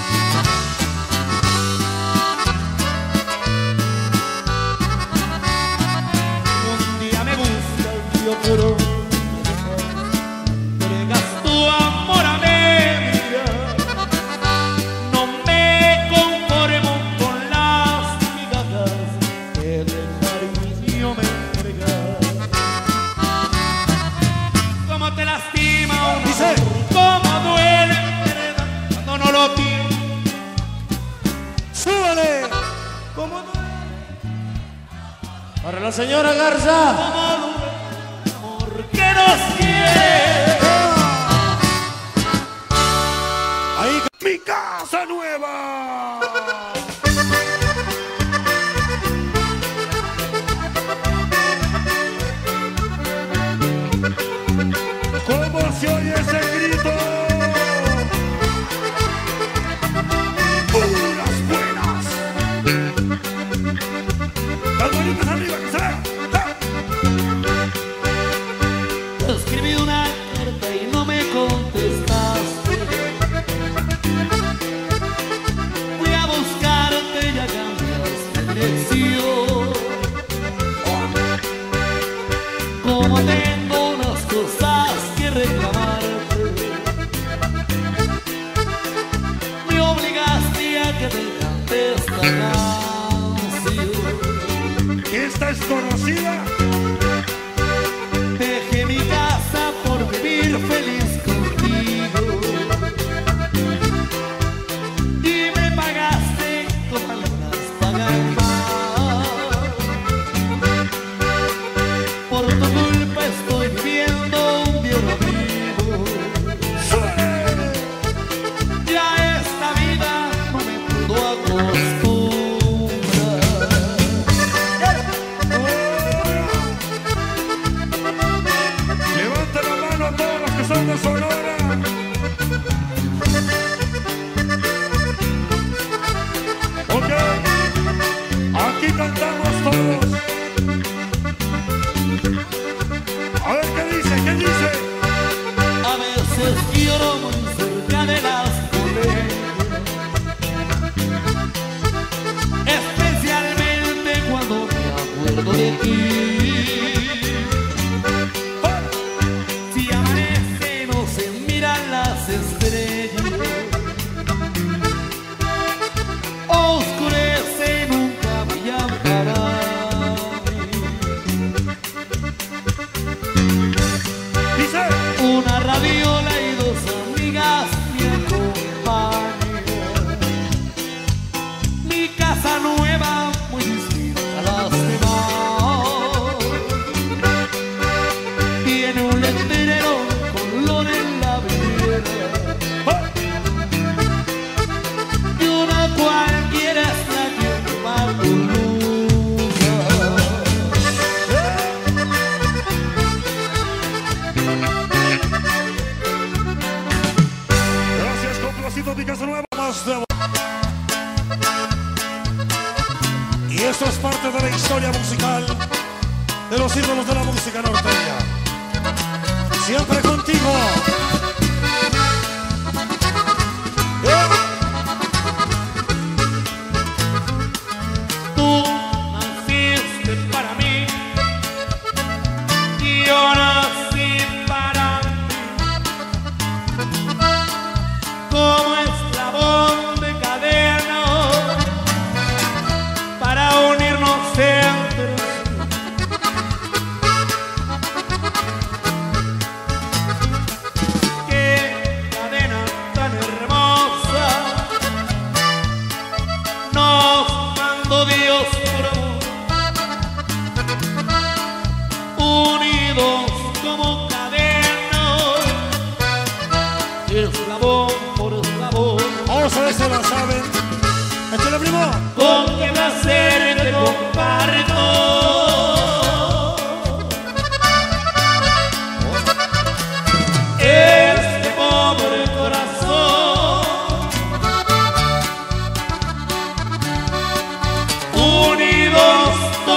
Un día me busca el tío, pero entregas tu amor a media. No me conformo con las migajas que de cariño me entregas. Cómo te lastima un Dice. amor, cómo duele en verdad cuando no lo tienes. ¡Súbale! Cómo duele, Para la señora Garza. cómo duele un amor que nos quiere. Ahí, mi casa nueva. ¿Cómo se oye ese grito? ¡Puras buenas! Las bolitas arriba, que se vea. Te escribí una carta y no me contestaste. Fui a buscarte y ya cambiaste dirección. Como tengo unas cosas que reclamarte, me obligaste a que te cante esta canción. ¿Esta es conocida? Dejé mi casa por vivir feliz contigo y me pagaste como algunas pagan más. Por tu culpa estoy viviendo un diario vivo. Ya esta vida no me puedo acostumbrar. Levanten la mano a todos los que son de Sonora. Ok, aquí cantamos todos. A ver qué dice, ¿qué dice? A veces lloro muy cerca de las comedias, especialmente cuando me acuerdo de ti. Si amanece no se miran las estrellas, oscurece nunca brillan para mí. Dice, Una radiola y dos amigas me acompañan. Mi casa nueva, muy distinta a las demás. Tiene un letrero con lona en la vidriera y una cualquiera es la que ocupa tu lugar. gracias, complacido, mi casa nueva. Más de... Y esto es parte de la historia musical de los ídolos de la música norteña. Siempre contigo. Tú naciste para mí y yo nací para ti. Como eslabón de cadena para unirnos entre sí.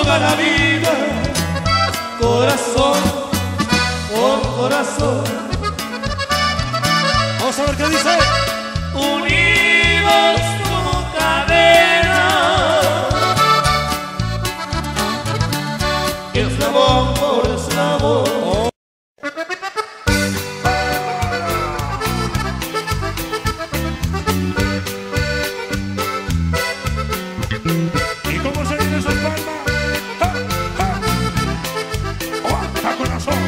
toda la vida, corazón con corazón. Vamos a ver qué dice. Unidos como cadena, eslabón por eslabón. ¿Y cómo se dice esas palmas? ¡Ja, ja! ¡Aguanta, corazón!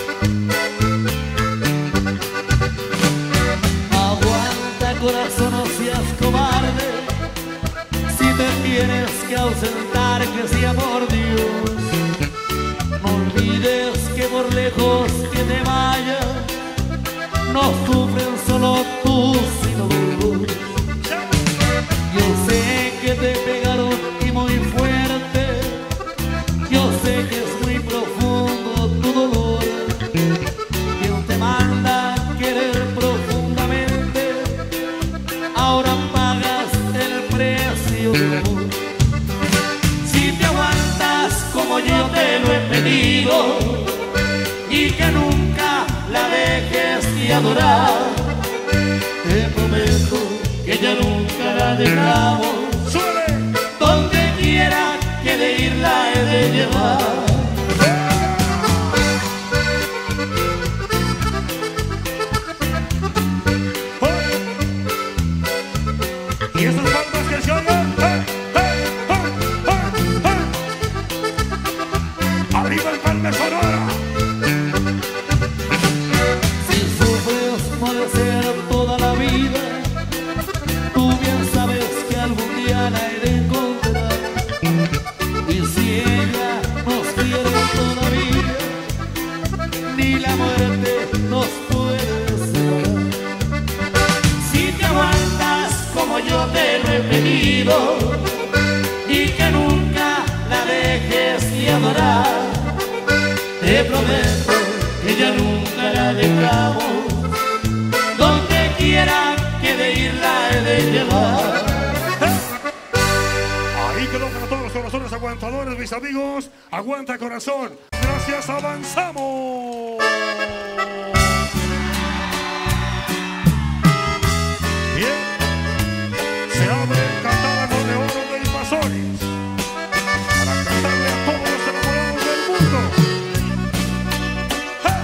Aguanta, corazón, no seas cobarde. Si te tienes que ausentar, que sea por Dios. No olvides que por lejos que te vayas, no sufren solo tú, sino tú. Yo sé que te pegaron y muy fuerte, yo sé que es muy profundo tu dolor. Quien te manda a querer profundamente, ahora pagas el precio del amor. Si te aguantas como yo te lo he pedido y que nunca la dejes de adorar, te prometo que ya nunca la dejamos. ¡Súbele! Donde quiera que de ir la he de llevar. ¿Y esas palmas que se oyen? ¡Arriba el Palme Sonora! Si sufres no de ser toda la vida, tú bien sabes que algún día la he de encontrar. Y si ella nos quiere todavía, ni la muerte nos puede separar. Si te aguantas como yo te lo he pedido y que nunca la dejes de adorar, te prometo que ya nunca la dejamos. Donde quiera que de ir la he de llevar. Ahí quedó para todos los corazones aguantadores, mis amigos. Aguanta, corazón. Gracias, avanzamos. Bien. Se abre Catálogo de Oro de Invasores para cantarle a todos los enamorados del mundo. ¡Ja!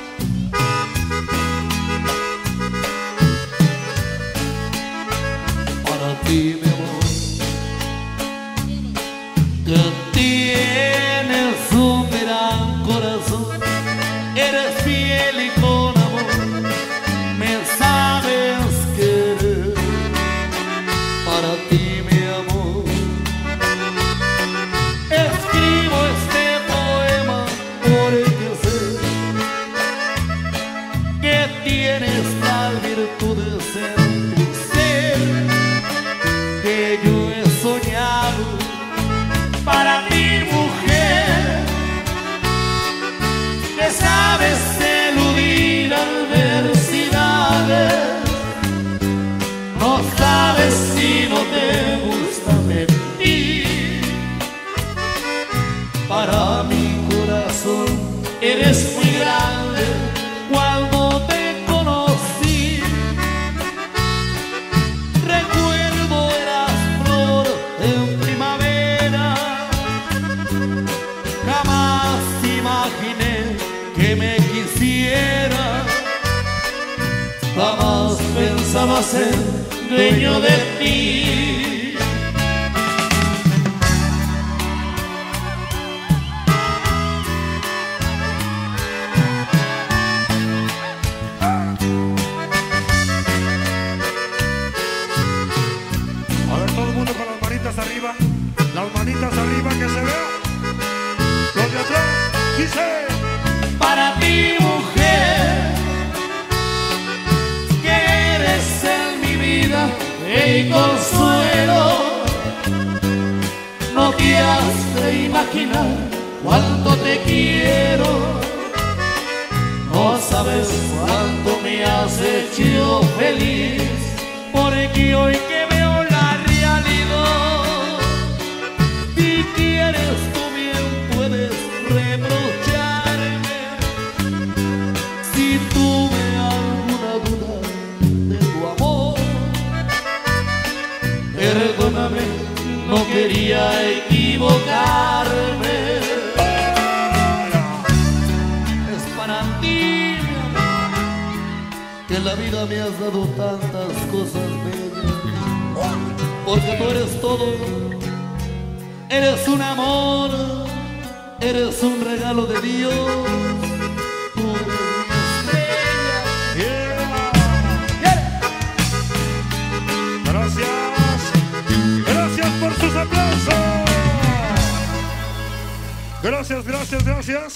Para ti, mi amor, que tienes un gran corazón, eres fiel y con amor me sabes querer. Para ti, mi amor, escribo este poema porque sé que tienes tal virtud de ser tu ser que yo he soñado para mi mujer, que sabes eludir adversidades, no sabes si no te gusta mentir. Para mi corazón eres muy grande. Cuando te conocí, recuerdo eras flor en primavera. Jamás imaginé que me quisiera, jamás pensaba ser dueño de ti. A ver, todo el mundo con las manitas arriba. Las manitas arriba, que se vea. Los de atrás, dice. Para ti, mujer, que eres en mi vida y consuelo, no te has de imaginar cuánto te quiero. No sabes cuánto me has hecho feliz, porque hoy que veo la realidad, si quieres tú mi Perdóname, no quería equivocarme. Es para ti, mi amor, que en la vida me has dado tantas cosas bellas. Porque tú eres todo, eres un amor, eres un regalo de Dios. Tú eres mi estrella. Gracias. Gracias por sus aplausos. Gracias, gracias, gracias.